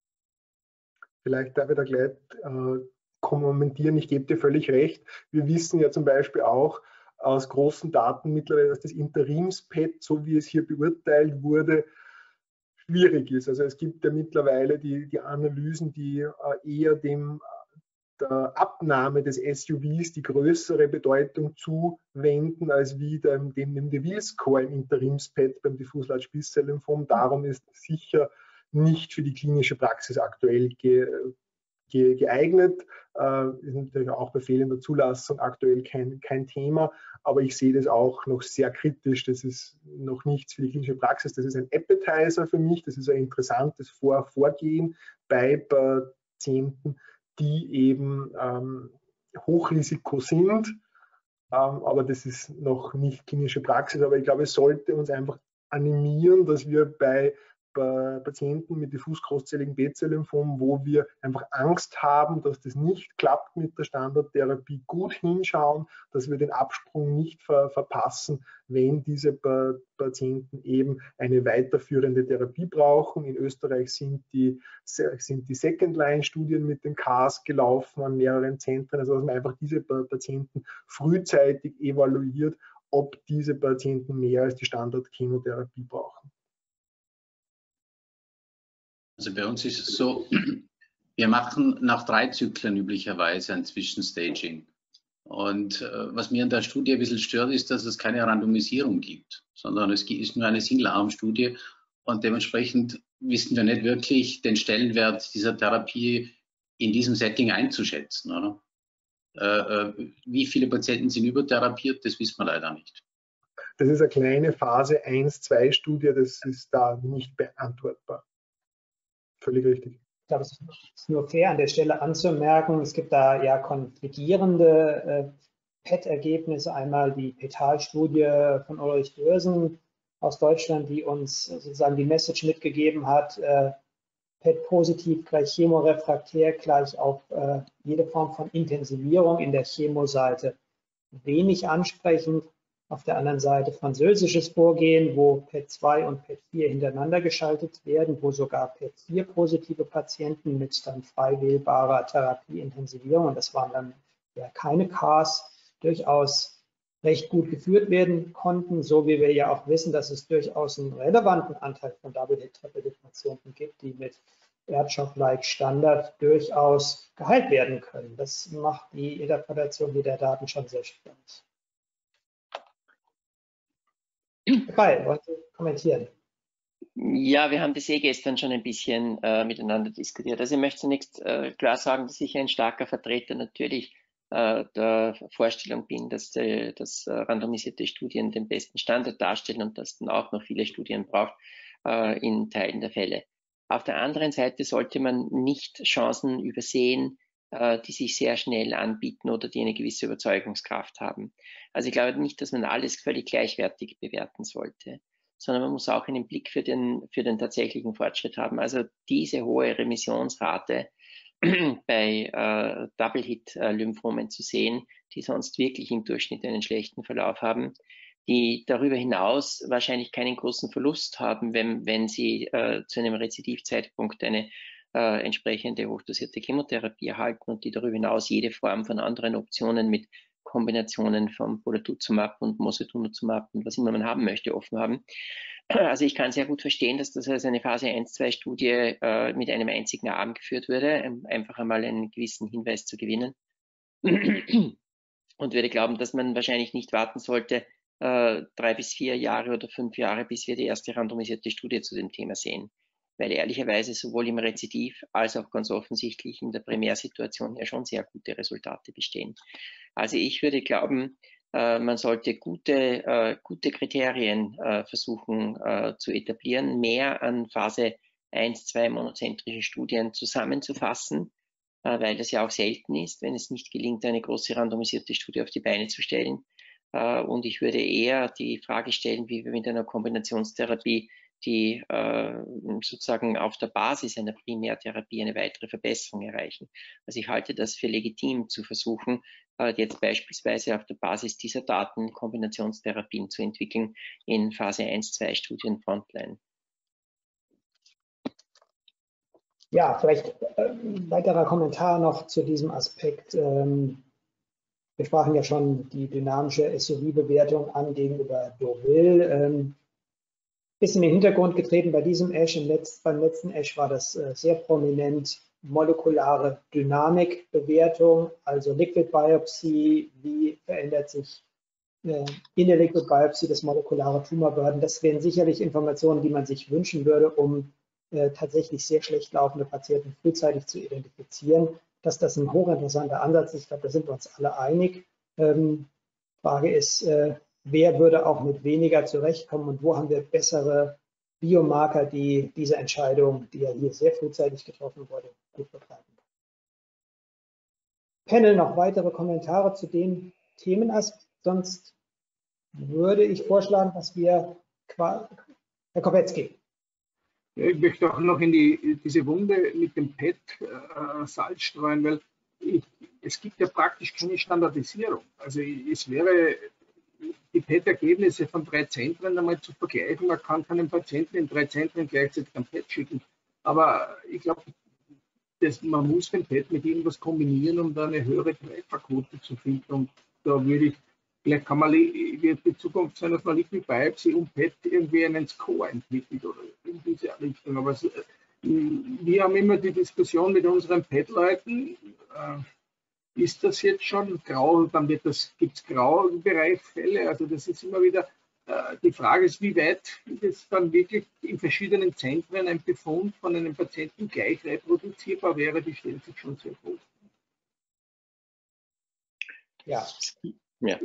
Vielleicht darf ich da gleich äh, kommentieren. Ich gebe dir völlig recht. Wir wissen ja zum Beispiel auch aus großen Daten mittlerweile, dass das Interims-P E T, so wie es hier beurteilt wurde, schwierig ist. Also es gibt ja mittlerweile die, die Analysen, die äh, eher dem der Abnahme des S U Vs die größere Bedeutung zuwenden, als wie dem, dem, dem DeVille-Score im Interims-P E T beim diffus Large B-Cell-Lymphom. Darum ist sicher nicht für die klinische Praxis aktuell ge, ge, geeignet. Äh, ist natürlich auch bei fehlender Zulassung aktuell kein, kein Thema, aber ich sehe das auch noch sehr kritisch. Das ist noch nichts für die klinische Praxis. Das ist ein Appetizer für mich. Das ist ein interessantes Vor Vorgehen bei Patienten, die eben ähm, Hochrisiko sind. Ähm, aber das ist noch nicht klinische Praxis. Aber ich glaube, es sollte uns einfach animieren, dass wir bei, bei Patienten mit diffus großzelligen B-Zell-Lymphom, wo wir einfach Angst haben, dass das nicht klappt mit der Standardtherapie, gut hinschauen, dass wir den Absprung nicht ver verpassen, wenn diese pa Patienten eben eine weiterführende Therapie brauchen. In Österreich sind die, sind die Second-Line-Studien mit den C A S gelaufen an mehreren Zentren, also dass man einfach diese Patienten frühzeitig evaluiert, ob diese Patienten mehr als die Standard-Chemotherapie brauchen. Also bei uns ist es so, wir machen nach drei Zyklen üblicherweise ein Zwischenstaging. Und äh, was mir in der Studie ein bisschen stört, ist, dass es keine Randomisierung gibt, sondern es ist nur eine Single-Arm-Studie und dementsprechend wissen wir nicht wirklich den Stellenwert dieser Therapie in diesem Setting einzuschätzen, oder? Äh, äh, wie viele Patienten sind übertherapiert, das wissen wir leider nicht. Das ist eine kleine Phase eins zwei Studie, das ist da nicht beantwortbar. Völlig richtig. Ich glaube, es ist nur fair an der Stelle anzumerken, es gibt da ja konfligierende äh, P E T-Ergebnisse. Einmal die Petal-Studie von Ulrich Dörsen aus Deutschland, die uns sozusagen die Message mitgegeben hat, äh, P E T-positiv gleich chemorefraktär gleich auf äh, jede Form von Intensivierung in der Chemoseite wenig ansprechend. Auf der anderen Seite französisches Vorgehen, wo P E T zwei und P E T vier hintereinander geschaltet werden, wo sogar P E T vier positive Patienten mit dann frei wählbarer Therapieintensivierung, und das waren dann ja keine C A S, durchaus recht gut geführt werden konnten, so wie wir ja auch wissen, dass es durchaus einen relevanten Anteil von Double-Hit, Triple-Hit-Patienten gibt, die mit R-CHOP-like Standard durchaus geheilt werden können. Das macht die Interpretation der Daten schon sehr spannend. Kai, wollen Sie kommentieren? Ja, wir haben das eh gestern schon ein bisschen äh, miteinander diskutiert. Also ich möchte zunächst äh, klar sagen, dass ich ein starker Vertreter natürlich äh, der Vorstellung bin, dass, äh, dass äh, randomisierte Studien den besten Standard darstellen und dass es dann auch noch viele Studien braucht äh, in Teilen der Fälle. Auf der anderen Seite sollte man nicht Chancen übersehen, äh, die sich sehr schnell anbieten oder die eine gewisse Überzeugungskraft haben. Also ich glaube nicht, dass man alles völlig gleichwertig bewerten sollte, sondern man muss auch einen Blick für den, für den tatsächlichen Fortschritt haben. Also diese hohe Remissionsrate bei äh, Double-Hit-Lymphomen zu sehen, die sonst wirklich im Durchschnitt einen schlechten Verlauf haben, die darüber hinaus wahrscheinlich keinen großen Verlust haben, wenn, wenn sie äh, zu einem Rezidivzeitpunkt eine äh, entsprechende hochdosierte Chemotherapie erhalten und die darüber hinaus jede Form von anderen Optionen mit Kombinationen von Polatuzumab und Mosunetuzumab und was immer man haben möchte, offen haben. Also ich kann sehr gut verstehen, dass das als eine Phase eins zwei Studie äh, mit einem einzigen Arm geführt wurde, um einfach einmal einen gewissen Hinweis zu gewinnen. Und würde glauben, dass man wahrscheinlich nicht warten sollte, äh, drei bis vier Jahre oder fünf Jahre, bis wir die erste randomisierte Studie zu dem Thema sehen. Weil ehrlicherweise sowohl im Rezidiv als auch ganz offensichtlich in der Primärsituation ja schon sehr gute Resultate bestehen. Also ich würde glauben, äh, man sollte gute, äh, gute Kriterien äh, versuchen äh, zu etablieren, mehr an Phase eins, zwei monozentrischen Studien zusammenzufassen, äh, weil das ja auch selten ist, wenn es nicht gelingt, eine große randomisierte Studie auf die Beine zu stellen. Äh, und ich würde eher die Frage stellen, wie wir mit einer Kombinationstherapie die äh, sozusagen auf der Basis einer Primärtherapie eine weitere Verbesserung erreichen. Also ich halte das für legitim zu versuchen, äh, jetzt beispielsweise auf der Basis dieser Daten Kombinationstherapien zu entwickeln in Phase eins zwei Studien Frontline. Ja, vielleicht äh, ein weiterer Kommentar noch zu diesem Aspekt. Ähm, wir sprachen ja schon die dynamische S U V-Bewertung an gegenüber Deauville. Ähm, Bisschen in den Hintergrund getreten bei diesem Ash. Im Letz-, beim letzten Ash war das äh, sehr prominent molekulare Dynamikbewertung, also Liquid Biopsy, wie verändert sich äh, in der Liquid Biopsy das molekulare Tumorburden. Das wären sicherlich Informationen, die man sich wünschen würde, um äh, tatsächlich sehr schlecht laufende Patienten frühzeitig zu identifizieren. Dass das ein hochinteressanter Ansatz ist, ich glaube, da sind wir uns alle einig. Ähm, Frage ist, äh, wer würde auch mit weniger zurechtkommen und wo haben wir bessere Biomarker, die diese Entscheidung, die ja hier sehr frühzeitig getroffen wurde, gut begleiten kann. Panel, noch weitere Kommentare zu den Themen? Sonst würde ich vorschlagen, dass wir, Herr Kopetzky. Ja, ich möchte auch noch in die, diese Wunde mit dem P E T äh, Salz streuen, weil ich, es gibt ja praktisch keine Standardisierung. Also es wäre die P E T-Ergebnisse von drei Zentren einmal zu vergleichen. Man kann keinen Patienten in drei Zentren gleichzeitig am P E T schicken. Aber ich glaube, man muss den P E T mit irgendwas kombinieren, um da eine höhere Trefferquote zu finden. Und da würde ich, vielleicht kann man, wird die Zukunft sein, dass man Liquid Biopsy und P E T irgendwie einen Score entwickelt oder in diese Richtung. Aber so, wir haben immer die Diskussion mit unseren P E T-Leuten, äh, ist das jetzt schon grau, dann wird das, gibt es Graubereichsfälle, also das ist immer wieder, äh, die Frage ist, wie weit das dann wirklich in verschiedenen Zentren ein Befund von einem Patienten gleich reproduzierbar wäre, die stellt sich schon sehr groß. Ja. Ja.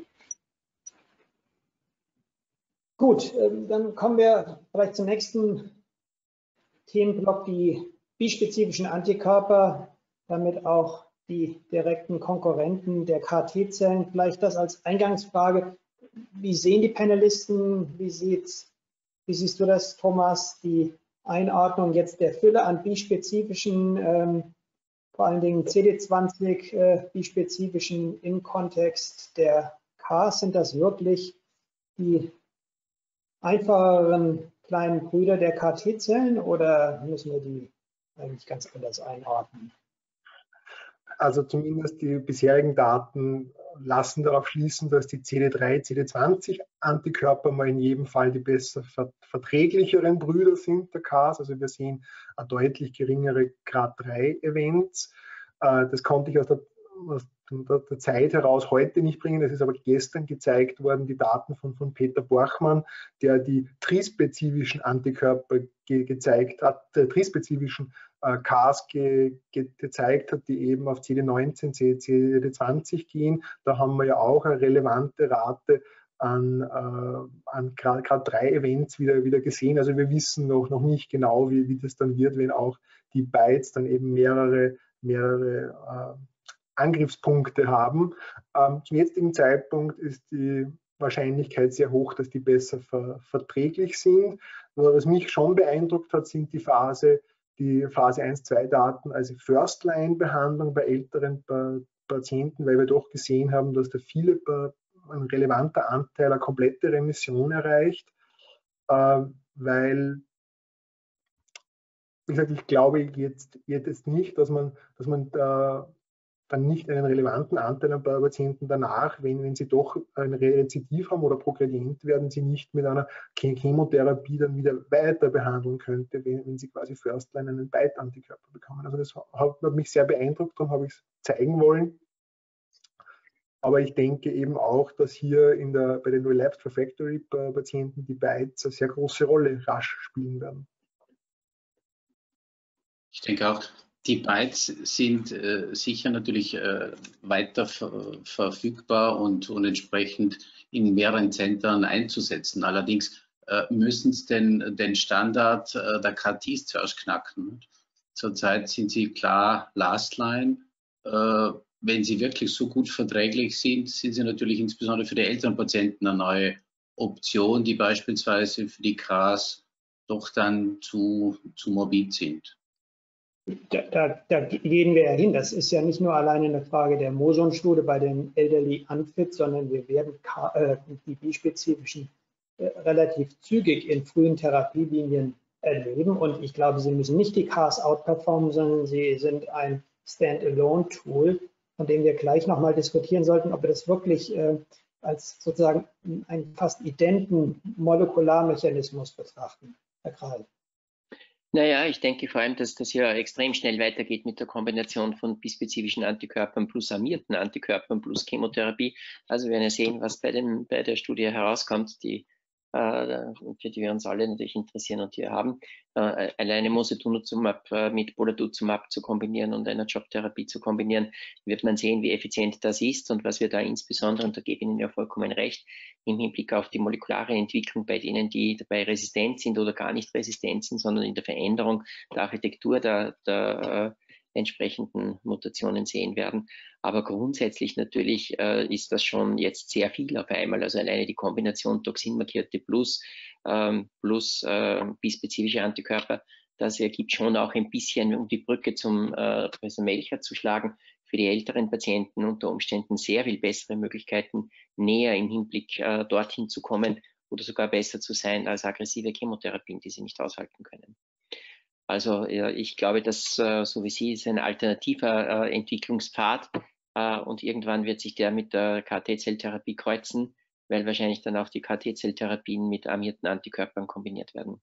Gut, ähm, dann kommen wir vielleicht zum nächsten Themenblock, die bispezifischen Antikörper, damit auch die direkten Konkurrenten der K T-Zellen. Vielleicht das als Eingangsfrage. Wie sehen die Panelisten, wie, sieht, wie siehst du das, Thomas, die Einordnung jetzt der Fülle an bispezifischen, ähm, vor allen Dingen C D zwanzig äh, bispezifischen im Kontext der K? Sind das wirklich die einfacheren kleinen Brüder der K T-Zellen oder müssen wir die eigentlich ganz anders einordnen? Also zumindest die bisherigen Daten lassen darauf schließen, dass die C D drei, C D zwanzig Antikörper mal in jedem Fall die besser verträglicheren Brüder sind der Ks. Also wir sehen eine deutlich geringere Grad drei Events. Das konnte ich aus der, aus der Zeit heraus heute nicht bringen. Das ist aber gestern gezeigt worden, die Daten von, von Peter Borchmann, der die trispezifischen Antikörper ge gezeigt hat, äh, trispezifischen äh, Ks ge ge gezeigt hat, die eben auf C D neunzehn, C D zwanzig gehen. Da haben wir ja auch eine relevante Rate an, äh, an gerade drei Events wieder, wieder gesehen. Also wir wissen noch, noch nicht genau, wie, wie das dann wird, wenn auch die Bytes dann eben mehrere, mehrere äh, Angriffspunkte haben. Ähm, zum jetzigen Zeitpunkt ist die Wahrscheinlichkeit sehr hoch, dass die besser ver, verträglich sind. Aber was mich schon beeindruckt hat, sind die Phase, die Phase eins zwei Daten, also First-Line-Behandlung bei älteren Patienten, weil wir doch gesehen haben, dass da viele ein relevanter Anteil eine komplette Remission erreicht, äh, weil, wie gesagt, ich glaube jetzt, jetzt nicht, dass man, dass man da dann nicht einen relevanten Anteil an Patienten danach, wenn, wenn sie doch ein Rezidiv haben oder progredient werden, sie nicht mit einer Chemotherapie dann wieder weiter behandeln könnte, wenn, wenn sie quasi First-Line einen Byte-Antikörper bekommen. Also das hat, hat mich sehr beeindruckt, darum habe ich es zeigen wollen. Aber ich denke eben auch, dass hier in der, bei den Relapsed Refractory Patienten die Bytes eine sehr große Rolle rasch spielen werden. Ich denke auch, die Bytes sind äh, sicher natürlich äh, weiter ver verfügbar und, und entsprechend in mehreren Zentren einzusetzen. Allerdings äh, müssen es den, den Standard äh, der C A R Ts zuerst knacken. Zurzeit sind sie klar Last Line. Äh, wenn sie wirklich so gut verträglich sind, sind sie natürlich insbesondere für die älteren Patienten eine neue Option, die beispielsweise für die C A Rs doch dann zu, zu morbid sind. Da, da, da gehen wir ja hin. Das ist ja nicht nur alleine eine Frage der Moson-Studie bei den Elderly Unfit, sondern wir werden äh, die bispezifischen äh, relativ zügig in frühen Therapielinien erleben. Und ich glaube, sie müssen nicht die C A Rs outperformen, sondern sie sind ein Standalone-Tool, von dem wir gleich nochmal diskutieren sollten, ob wir das wirklich äh, als sozusagen einen fast identen Molekularmechanismus betrachten. Herr Kral. Naja, ich denke vor allem, dass das ja extrem schnell weitergeht mit der Kombination von bispezifischen Antikörpern plus armierten Antikörpern plus Chemotherapie. Also wir werden ja sehen, was bei, dem, bei der Studie herauskommt, die, äh, für die wir uns alle natürlich interessieren und hier haben. Äh, alleine Mosunetuzumab äh, mit Polatuzumab zu kombinieren und einer Jobtherapie zu kombinieren, wird man sehen, wie effizient das ist und was wir da insbesondere, und da gebe ich Ihnen ja vollkommen recht, im Hinblick auf die molekulare Entwicklung bei denen, die dabei resistent sind oder gar nicht resistent sind, sondern in der Veränderung der Architektur der, der äh, entsprechenden Mutationen sehen werden. Aber grundsätzlich natürlich äh, ist das schon jetzt sehr viel auf einmal. Also alleine die Kombination toxinmarkierte plus, ähm, plus äh, bispezifische Antikörper, das ergibt schon auch ein bisschen, um die Brücke zum äh, Professor Melcher zu schlagen, für die älteren Patienten unter Umständen sehr viel bessere Möglichkeiten, näher im Hinblick äh, dorthin zu kommen oder sogar besser zu sein als aggressive Chemotherapien, die sie nicht aushalten können. Also äh, ich glaube, dass äh, so wie Sie ist ein alternativer äh, Entwicklungspfad äh, und irgendwann wird sich der mit der K T-Zelltherapie kreuzen, weil wahrscheinlich dann auch die K T-Zelltherapien mit armierten Antikörpern kombiniert werden.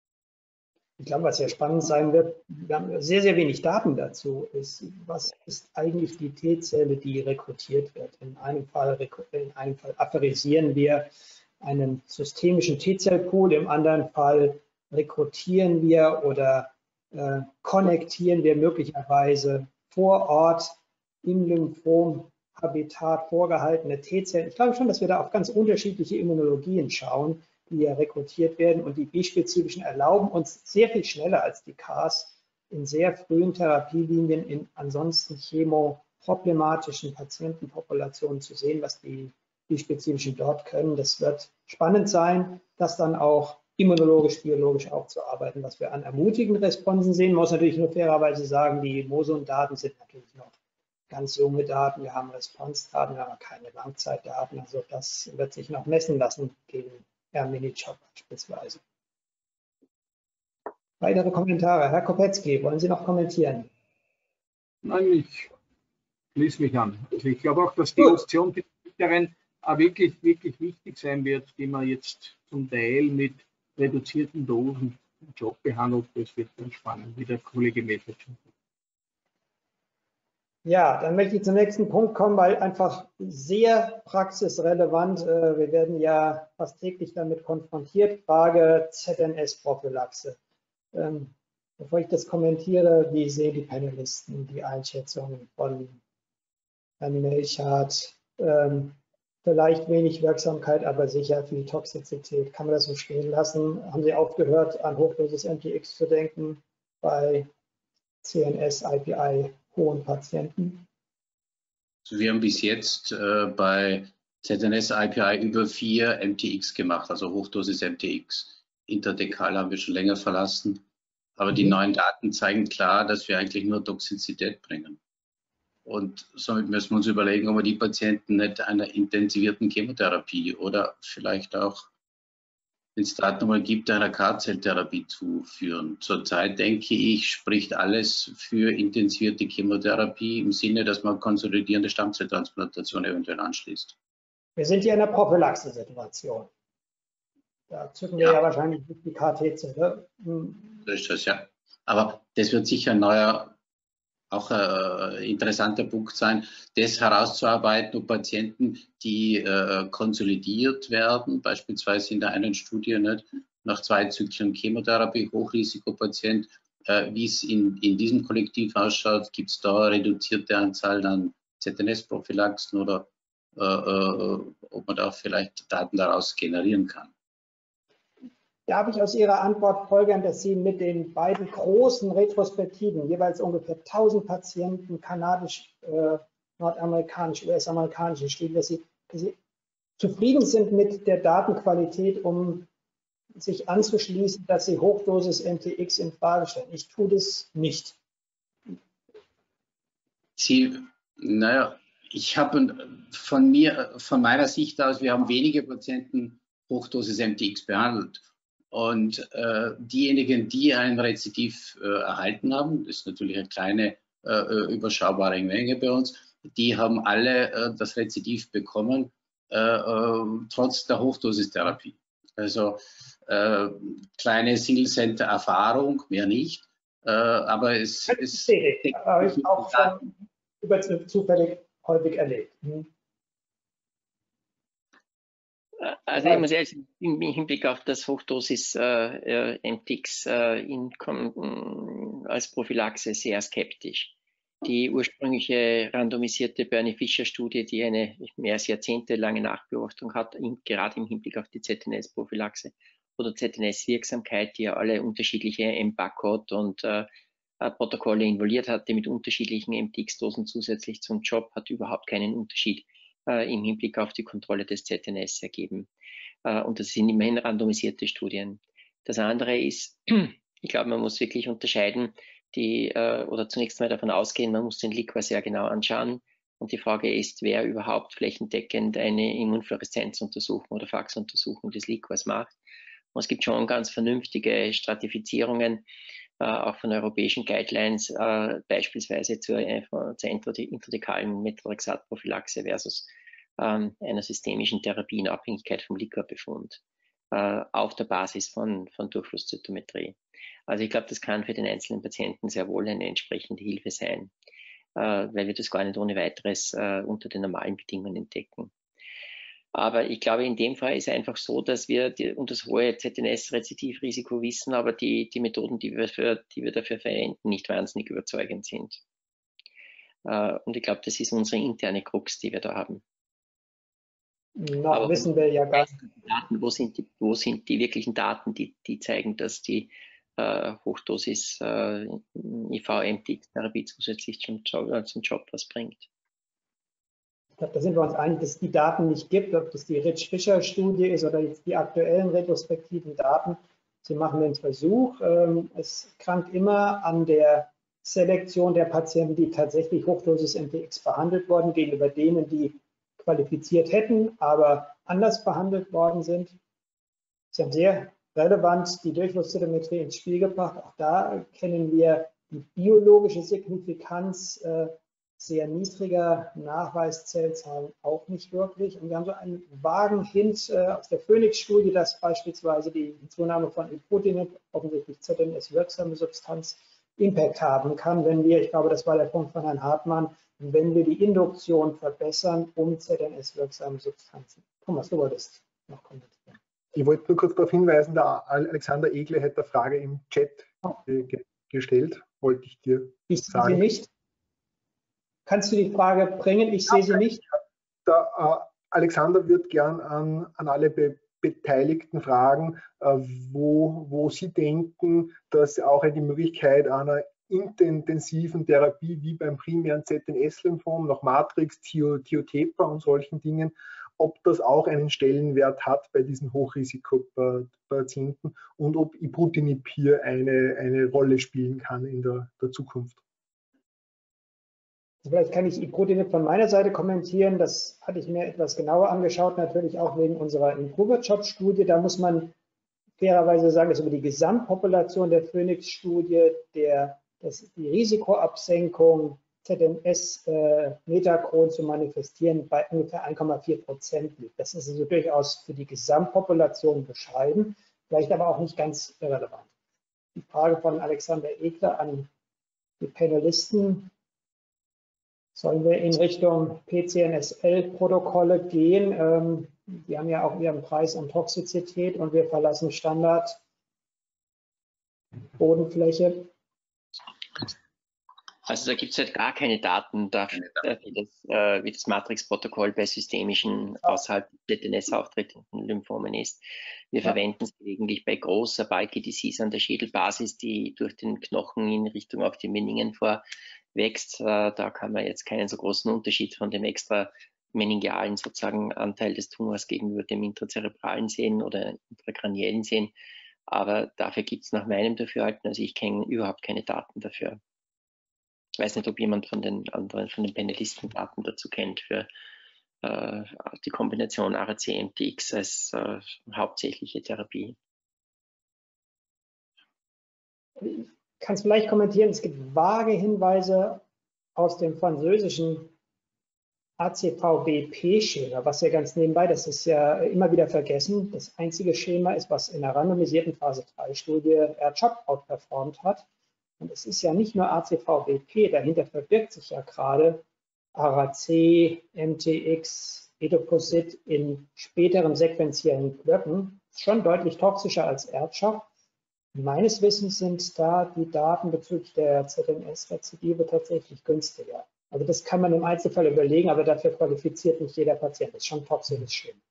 Ich glaube, was sehr spannend sein wird, wir haben sehr, sehr wenig Daten dazu, ist, was ist eigentlich die T-Zelle, die rekrutiert wird. In einem Fall, in einem Fall apheresieren wir einen systemischen T-Zellpool, im anderen Fall rekrutieren wir oder äh, konnektieren wir möglicherweise vor Ort im Lymphomhabitat vorgehaltene T-Zellen. Ich glaube schon, dass wir da auf ganz unterschiedliche Immunologien schauen, die ja rekrutiert werden, und die bispezifischen erlauben uns sehr viel schneller als die C A Rs in sehr frühen Therapielinien in ansonsten chemoproblematischen Patientenpopulationen zu sehen, was die bispezifischen dort können. Das wird spannend sein, das dann auch immunologisch, biologisch aufzuarbeiten, was wir an ermutigenden Responsen sehen. Man muss natürlich nur fairerweise sagen, die Moson-Daten sind natürlich noch ganz junge Daten. Wir haben Response-Daten, wir haben keine Langzeitdaten. Also das wird sich noch messen lassen gegen Herr Minichop beispielsweise. Weitere Kommentare. Herr Kopetzky, wollen Sie noch kommentieren? Nein, ich schließe mich an. Also ich glaube auch, dass die Gut. Option darin wirklich, wirklich wichtig sein wird, die man jetzt zum Teil mit reduzierten Dosen im Job behandelt. Das wird dann spannend, wie der Kollege Melcher schon sagt. Ja, dann möchte ich zum nächsten Punkt kommen, weil einfach sehr praxisrelevant, äh, wir werden ja fast täglich damit konfrontiert, Frage Z N S-Prophylaxe. Ähm, bevor ich das kommentiere, wie sehen die Panelisten die Einschätzung von Herrn Melchert? Ähm, vielleicht wenig Wirksamkeit, aber sicher viel Toxizität. Kann man das so stehen lassen? Haben Sie aufgehört, an Hochdosis M T X zu denken bei C N S I P I hohen Patienten? Also wir haben bis jetzt äh, bei Z N S I P I über vier M T X gemacht, also Hochdosis M T X. Interdekal haben wir schon länger verlassen. Aber mhm. die neuen Daten zeigen klar, dass wir eigentlich nur Toxizität bringen. Und somit müssen wir uns überlegen, ob wir die Patienten nicht einer intensivierten Chemotherapie oder vielleicht auch, wenn es Daten mal gibt, einer K-Zelltherapie zuführen. Zurzeit, denke ich, spricht alles für intensivierte Chemotherapie im Sinne, dass man konsolidierende Stammzelltransplantation eventuell anschließt. Wir sind hier in einer Prophylaxe-Situation. Da zücken wir ja, ja wahrscheinlich nicht die K T-Zelle. Hm. So ist das, ja. Aber das wird sicher ein neuer, auch ein interessanter Punkt sein, das herauszuarbeiten, ob Patienten, die äh, konsolidiert werden, beispielsweise in der einen Studie nicht, nach zwei Zyklen Chemotherapie, Hochrisikopatient, äh, wie es in, in diesem Kollektiv ausschaut, gibt es da reduzierte Anzahl an Z N S-Prophylaxen oder äh, äh, ob man da vielleicht Daten daraus generieren kann. Da habe ich aus Ihrer Antwort folgend, dass Sie mit den beiden großen Retrospektiven, jeweils ungefähr tausend Patienten, kanadisch, äh, nordamerikanisch, U S-amerikanischen Studien, dass Sie, dass Sie zufrieden sind mit der Datenqualität, um sich anzuschließen, dass Sie Hochdosis M T X in Frage stellen. Ich tue das nicht. Sie, naja, ich habe von mir, von meiner Sicht aus, wir haben wenige Patienten Hochdosis M T X behandelt. Und äh, diejenigen, die ein Rezidiv äh, erhalten haben, das ist natürlich eine kleine, äh, überschaubare Menge bei uns, die haben alle äh, das Rezidiv bekommen, äh, äh, trotz der Hochdosistherapie. Also äh, kleine Single-Center-Erfahrung, mehr nicht. Äh, aber es ist auch schon über zufällig häufig erlebt. Hm. Also ich muss ehrlich sagen, im Hinblick auf das Hochdosis äh, M T X äh, in, als Prophylaxe sehr skeptisch. Die ursprüngliche randomisierte Bernie-Fischer-Studie, die eine mehr als jahrzehntelange Nachbeobachtung hat, in, gerade im Hinblick auf die Z N S-Prophylaxe oder Z N S-Wirksamkeit, die ja alle unterschiedliche M B A C-Code und äh, Protokolle involviert hatte mit unterschiedlichen M T X-Dosen zusätzlich zum Job, hat überhaupt keinen Unterschied äh, im Hinblick auf die Kontrolle des Z N S ergeben. Äh, und das sind immerhin randomisierte Studien. Das andere ist, ich glaube, man muss wirklich unterscheiden, die, äh, oder zunächst mal davon ausgehen, man muss den Liquor sehr genau anschauen. Und die Frage ist, wer überhaupt flächendeckend eine Immunfluoreszenzuntersuchung oder Faxuntersuchung des Liquors macht. Und es gibt schon ganz vernünftige Stratifizierungen, äh, auch von europäischen Guidelines, äh, beispielsweise zur, äh, zur intradekalen Methotrexat-Prophylaxe versus ähm, einer systemischen Therapie in Abhängigkeit vom Liquorbefund, äh, auf der Basis von, von Durchflusszytometrie. Also ich glaube, das kann für den einzelnen Patienten sehr wohl eine entsprechende Hilfe sein, äh, weil wir das gar nicht ohne weiteres äh, unter den normalen Bedingungen entdecken. Aber ich glaube, in dem Fall ist es einfach so, dass wir die, um das hohe Z N S-Rezidivrisiko wissen, aber die, die Methoden, die wir, für, die wir dafür verwenden, nicht wahnsinnig überzeugend sind. Äh, und ich glaube, das ist unsere interne Krux, die wir da haben. Noch aber wissen wir ja gar nicht. Daten, wo, sind die, wo sind die wirklichen Daten, die, die zeigen, dass die äh, Hochdosis äh, I V M T X-Therapie zusätzlich zum Job, äh, zum Job was bringt? Ich glaube, da sind wir uns einig, dass es die Daten nicht gibt, ob das die Ritsch-Fischer-Studie ist oder jetzt die aktuellen retrospektiven Daten. Sie machen den Versuch. Ähm, es krankt immer an der Selektion der Patienten, die tatsächlich Hochdosis M T X behandelt wurden, gegenüber denen, die qualifiziert hätten, aber anders behandelt worden sind. Sie haben sehr relevant die Durchflusszytometrie ins Spiel gebracht. Auch da kennen wir die biologische Signifikanz äh, sehr niedriger Nachweiszellzahlen auch nicht wirklich. Und wir haben so einen vagen Hint äh, aus der Phoenix-Studie, dass beispielsweise die Zunahme von Ibrutinib, offensichtlich Z N S-wirksame Substanz, Impact haben kann, wenn wir, ich glaube, das war der Punkt von Herrn Hartmann, wenn wir die Induktion verbessern um Z N S-wirksame Substanzen. Thomas, du wolltest noch kommentieren. Ich wollte nur kurz darauf hinweisen, der Alexander Egle hat eine Frage im Chat oh. gestellt, wollte ich dir ich sagen. Sie nicht. Kannst du die Frage bringen? Ich ja, sehe sie nicht. Der Alexander wird gern an, an alle Be Beteiligten fragen, äh, wo, wo sie denken, dass auch die Möglichkeit einer intensiven Therapie wie beim primären Z N S-Lymphom nach Matrix, Tiotepa und solchen Dingen, ob das auch einen Stellenwert hat bei diesen Hochrisikopatienten und ob Ibrutinib hier eine, eine Rolle spielen kann in der, der Zukunft. Vielleicht kann ich Ibrutinib von meiner Seite kommentieren. Das hatte ich mir etwas genauer angeschaut, natürlich auch wegen unserer Improver-Job-Studie. Da muss man fairerweise sagen, dass über die Gesamtpopulation der Phoenix-Studie der, dass die Risikoabsenkung Z N S-Metachron äh, zu manifestieren bei ungefähr eins Komma vier Prozent liegt. Das ist also durchaus für die Gesamtpopulation bescheiden, vielleicht aber auch nicht ganz irrelevant. Die Frage von Alexander Egler an die Panelisten: Sollen wir in Richtung P C N S L-Protokolle gehen? Ähm, die haben ja auch ihren Preis an Toxizität und wir verlassen Standard Bodenfläche. Also da gibt es halt gar keine Daten dafür, wie das, äh, wie das Matrix-Protokoll bei systemischen außerhalb Z N S-auftretenden Lymphomen ist. Wir ja. verwenden es gelegentlich bei großer Bulky Disease an der Schädelbasis, die durch den Knochen in Richtung auf die Meningen vorwächst. Äh, da kann man jetzt keinen so großen Unterschied von dem extra meningealen sozusagen Anteil des Tumors gegenüber dem intrazerebralen sehen oder intrakraniellen sehen. Aber dafür gibt es nach meinem Dafürhalten, also ich kenne überhaupt keine Daten dafür. Ich weiß nicht, ob jemand von den anderen, von den Panelisten Daten dazu kennt für äh, die Kombination A R C M T X als äh, hauptsächliche Therapie. Ich kann es vielleicht kommentieren. Es gibt vage Hinweise aus dem französischen A C V B P-Schema, was ja ganz nebenbei, das ist ja immer wieder vergessen, das einzige Schema ist, was in der randomisierten Phase drei Studie R C H O P outperformt hat. Und es ist ja nicht nur A C V B P, dahinter verbirgt sich ja gerade A R A C, M T X, Etoposide in späteren sequenziellen Blöcken. Ist schon deutlich toxischer als R C H O P. Meines Wissens sind da die Daten bezüglich der Z N S-Rezidive tatsächlich günstiger. Also das kann man im Einzelfall überlegen, aber dafür qualifiziert nicht jeder Patient. Das ist schon toxisches Schlimm.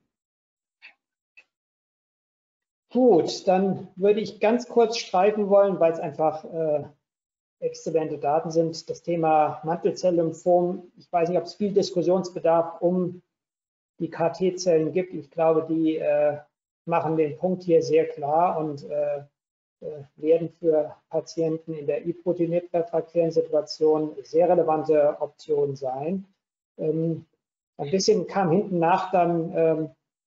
Gut, dann würde ich ganz kurz streifen wollen, weil es einfach äh, exzellente Daten sind. Das Thema Mantelzell-Lymphom. Ich weiß nicht, ob es viel Diskussionsbedarf um die K T-Zellen gibt. Ich glaube, die äh, machen den Punkt hier sehr klar und äh, äh, werden für Patienten in der Ibrutinib-refraktären Situation sehr relevante Optionen sein. Ähm, ein bisschen kam hinten nach dann ähm,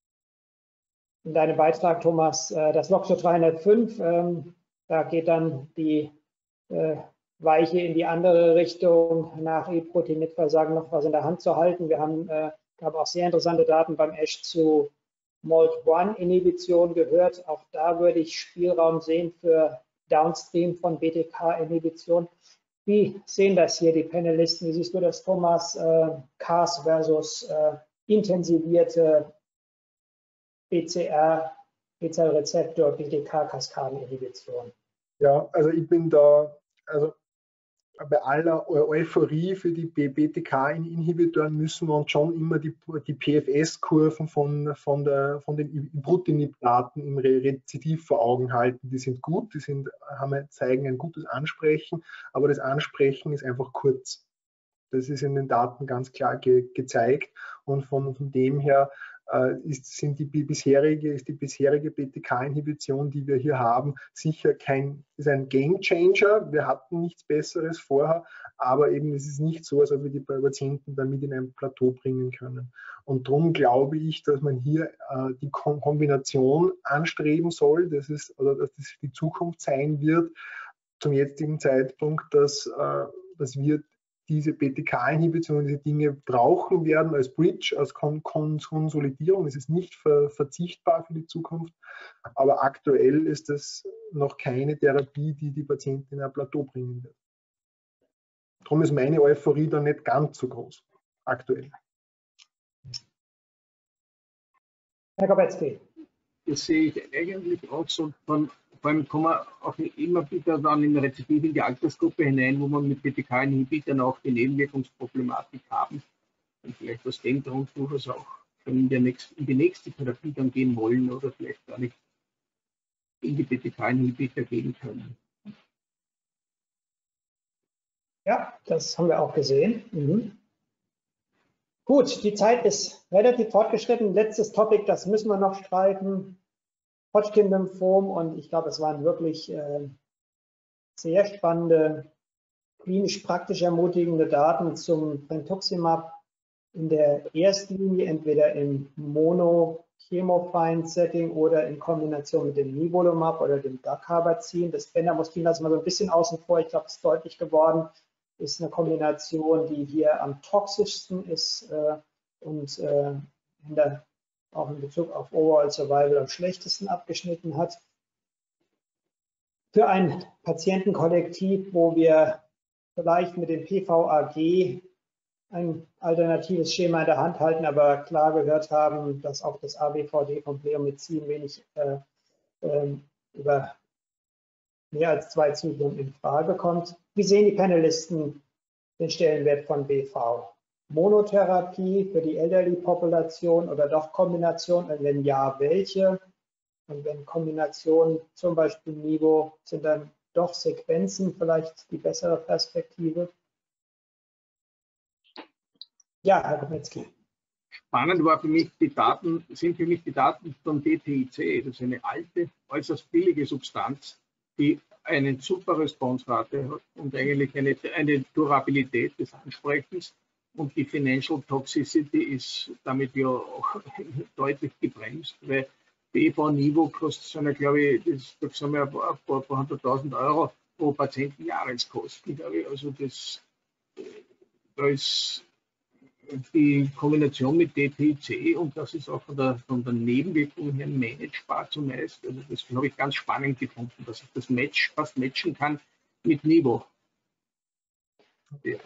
in deinem Beitrag, Thomas, das Loxo dreihundertfünf, ähm, da geht dann die äh, Weiche in die andere Richtung, nach Ibrutinib-Versagen noch was in der Hand zu halten. Wir haben, äh, haben auch sehr interessante Daten beim Esch zu M O L T eins Inhibition gehört. Auch da würde ich Spielraum sehen für Downstream von B T K-Inhibition. Wie sehen das hier die Panelisten? Wie siehst du das, Thomas? Äh, C A S versus äh, intensivierte B C R, B-Zell-Rezeptor, B T K-Kaskadeninhibition. Ja, also ich bin da, also bei aller Euphorie für die B T K-Inhibitoren müssen wir uns schon immer die, die P F S-Kurven von, von, der, von den Ibrutinib-Daten im Rezidiv vor Augen halten. Die sind gut, die sind, haben, zeigen ein gutes Ansprechen, aber das Ansprechen ist einfach kurz. Das ist in den Daten ganz klar ge, gezeigt und von, von dem her äh, ist, sind die bisherige, ist die bisherige B T K-Inhibition, die wir hier haben, sicher kein, ist ein Game Changer. Wir hatten nichts Besseres vorher, aber eben es ist nicht so, als ob wir die Patienten damit in ein Plateau bringen können. Und darum glaube ich, dass man hier äh, die Kom Kombination anstreben soll, dass es, oder dass das die Zukunft sein wird, zum jetzigen Zeitpunkt, dass, äh, dass wir diese B T K-Inhibition, diese Dinge brauchen werden als Bridge, als Kon Kon Konsolidierung. Es ist nicht ver verzichtbar für die Zukunft, aber aktuell ist das noch keine Therapie, die die Patienten in ein Plateau bringen wird. Darum ist meine Euphorie dann nicht ganz so groß, aktuell. Herr Kopetzky. Das sehe ich eigentlich auch so. Von, vor allem kommen wir auch immer wieder dann in Rezidiv in die Altersgruppe hinein, wo man mit B T K-Inhibitoren auch die Nebenwirkungsproblematik haben. Und vielleicht aus dem Grund durchaus auch in, der nächsten, in die nächste Therapie dann gehen wollen oder vielleicht gar nicht in die B T K-Inhibitor gehen können. Ja, das haben wir auch gesehen. Mhm. Gut, die Zeit ist relativ fortgeschritten. Letztes Topic, das müssen wir noch streifen. Hodgkin-Lymphom, und ich glaube, es waren wirklich äh, sehr spannende, klinisch praktisch ermutigende Daten zum Brentuximab in der Erstlinie, entweder im Mono-Chemofeind-Setting oder in Kombination mit dem Nivolumab oder dem Dacarbazin. Das Bendamustine lassen wir so ein bisschen außen vor. Ich glaube, es ist deutlich geworden. Ist eine Kombination, die hier am toxischsten ist äh, und äh, in der, auch in Bezug auf Overall Survival am schlechtesten abgeschnitten hat. Für ein Patientenkollektiv, wo wir vielleicht mit dem P V A G ein alternatives Schema in der Hand halten, aber klar gehört haben, dass auch das A B V D vom Pleomycin wenig äh, äh, über mehr als zwei Zyklen in Frage kommt. Wie sehen die Panelisten den Stellenwert von B V? Monotherapie für die Elderly-Population oder doch Kombination? Und wenn ja, welche? Und wenn Kombinationen, zum Beispiel Nivo, sind dann doch Sequenzen vielleicht die bessere Perspektive? Ja, Herr Kometzki. Spannend war für mich die Daten, sind für mich die Daten von D T I C. Das ist eine alte, äußerst billige Substanz, die eine super Response-Rate hat und eigentlich eine, eine Durabilität des Ansprechens. Und die Financial Toxicity ist damit ja auch deutlich gebremst, weil B V Nivo kostet so eine, glaube ich, das, das sind wir ein paar, ein paar hunderttausend Euro pro Patienten Jahreskosten, glaube ich. Also das, da ist die Kombination mit D T I C, und das ist auch von der, von der Nebenwirkung her managebar zumeist. Also das habe ich ganz spannend gefunden, dass ich das Match fast matchen kann mit Nivo. Ja,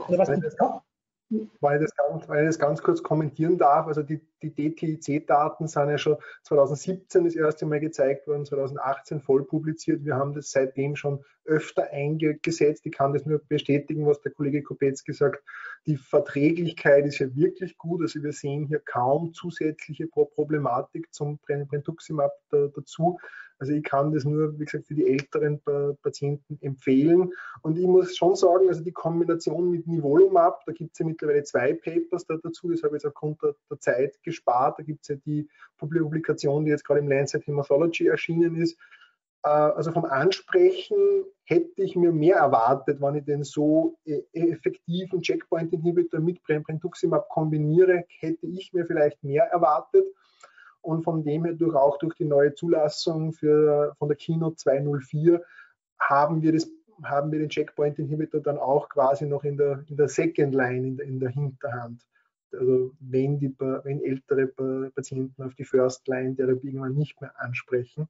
weil ich das ganz, weil ich das ganz kurz kommentieren darf, also die, die D T I C-Daten sind ja schon zweitausendsiebzehn das erste Mal gezeigt worden, zweitausendachtzehn voll publiziert. Wir haben das seitdem schon öfter eingesetzt. Ich kann das nur bestätigen, was der Kollege Kopetzky sagt. Die Verträglichkeit ist ja wirklich gut. Also wir sehen hier kaum zusätzliche Problematik zum Brentuximab dazu. Also ich kann das nur, wie gesagt, für die älteren Patienten empfehlen. Und ich muss schon sagen, also die Kombination mit Nivolumab, da gibt es ja mittlerweile zwei Papers da dazu, das habe ich jetzt aufgrund der, der Zeit gespart. Da gibt es ja die Publikation, die jetzt gerade im Lancet Hematology erschienen ist. Also vom Ansprechen hätte ich mir mehr erwartet, wenn ich den so effektiven Checkpoint-Inhibitor mit Brentuximab kombiniere, hätte ich mir vielleicht mehr erwartet. Und von dem her durch, auch durch die neue Zulassung für, von der Keynote zweihundertvier haben wir, das, haben wir den Checkpoint-Inhibitor dann auch quasi noch in der, in der Second Line, in der, in der Hinterhand. Also wenn, die, wenn ältere Patienten auf die First-Line-Therapie irgendwann nicht mehr ansprechen.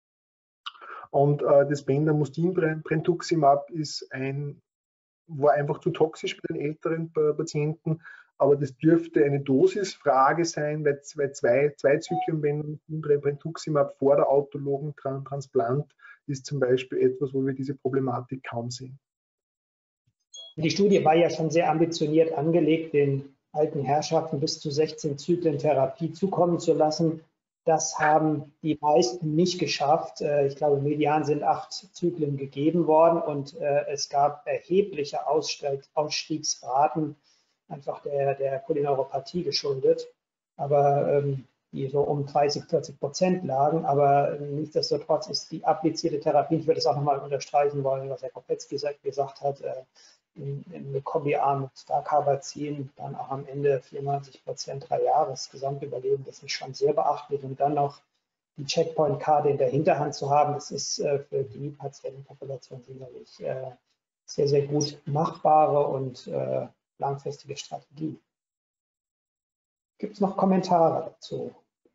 Und äh, das Bendamustine-Brentuximab ist ein, war einfach zu toxisch bei den älteren Patienten. Aber das dürfte eine Dosisfrage sein, weil zwei, zwei, zwei Zyklen Brentuximab vor der autologen Transplant ist zum Beispiel etwas, wo wir diese Problematik kaum sehen. Die Studie war ja schon sehr ambitioniert angelegt, den alten Herrschaften bis zu sechzehn Zyklen Therapie zukommen zu lassen. Das haben die meisten nicht geschafft. Ich glaube, median sind acht Zyklen gegeben worden und es gab erhebliche Ausstiegsraten, einfach der, der Polyneuropathie geschuldet, aber ähm, die so um dreißig, vierzig Prozent lagen. Aber ähm, nichtsdestotrotz ist die applizierte Therapie, ich würde es auch nochmal unterstreichen wollen, was Herr Kopetzky gesagt hat, äh, in, in Kombi-Arm mit Dacarbazin dann auch am Ende vierundneunzig Prozent drei Jahres Gesamtüberleben, das ist schon sehr beachtlich. Und dann noch die Checkpoint-Karte in der Hinterhand zu haben, das ist äh, für die Patientenpopulation sicherlich äh, sehr, sehr gut machbare und äh, langfristige Strategie. Gibt es noch Kommentare dazu?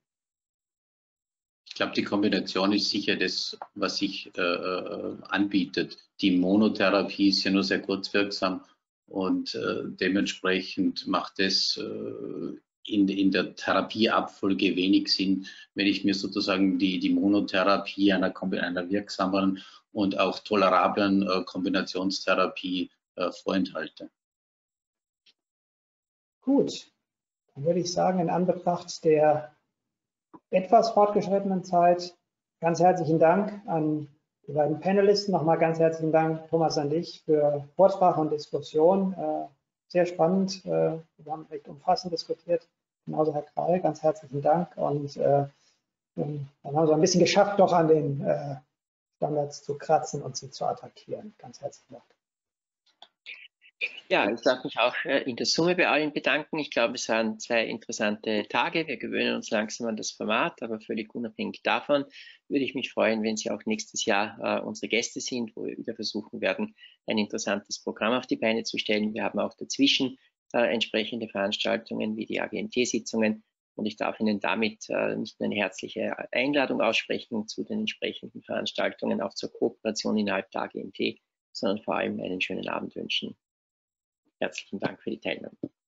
Ich glaube, die Kombination ist sicher das, was sich äh, anbietet. Die Monotherapie ist ja nur sehr kurzwirksam und äh, dementsprechend macht es äh, in, in der Therapieabfolge wenig Sinn, wenn ich mir sozusagen die, die Monotherapie einer, einer wirksameren und auch tolerablen äh, Kombinationstherapie äh, vorenthalte. Gut, Dann würde ich sagen, in Anbetracht der etwas fortgeschrittenen Zeit, ganz herzlichen Dank an die beiden Panelisten. Nochmal ganz herzlichen Dank, Thomas, an dich für Vortrag und Diskussion. Äh, sehr spannend. Äh, wir haben recht umfassend diskutiert. Genauso Herr Krall, ganz herzlichen Dank. Und äh, dann haben wir ein bisschen geschafft, doch an den äh, Standards zu kratzen und sie zu attackieren. Ganz herzlichen Dank. Ja, ich darf mich auch in der Summe bei allen bedanken. Ich glaube, es waren zwei interessante Tage. Wir gewöhnen uns langsam an das Format, aber völlig unabhängig davon würde ich mich freuen, wenn Sie auch nächstes Jahr äh, unsere Gäste sind, wo wir wieder versuchen werden, ein interessantes Programm auf die Beine zu stellen. Wir haben auch dazwischen äh, entsprechende Veranstaltungen wie die A G M T-Sitzungen und ich darf Ihnen damit äh, nicht nur eine herzliche Einladung aussprechen zu den entsprechenden Veranstaltungen, auch zur Kooperation innerhalb der A G M T, sondern vor allem einen schönen Abend wünschen. Herzlichen Dank für die Teilnahme.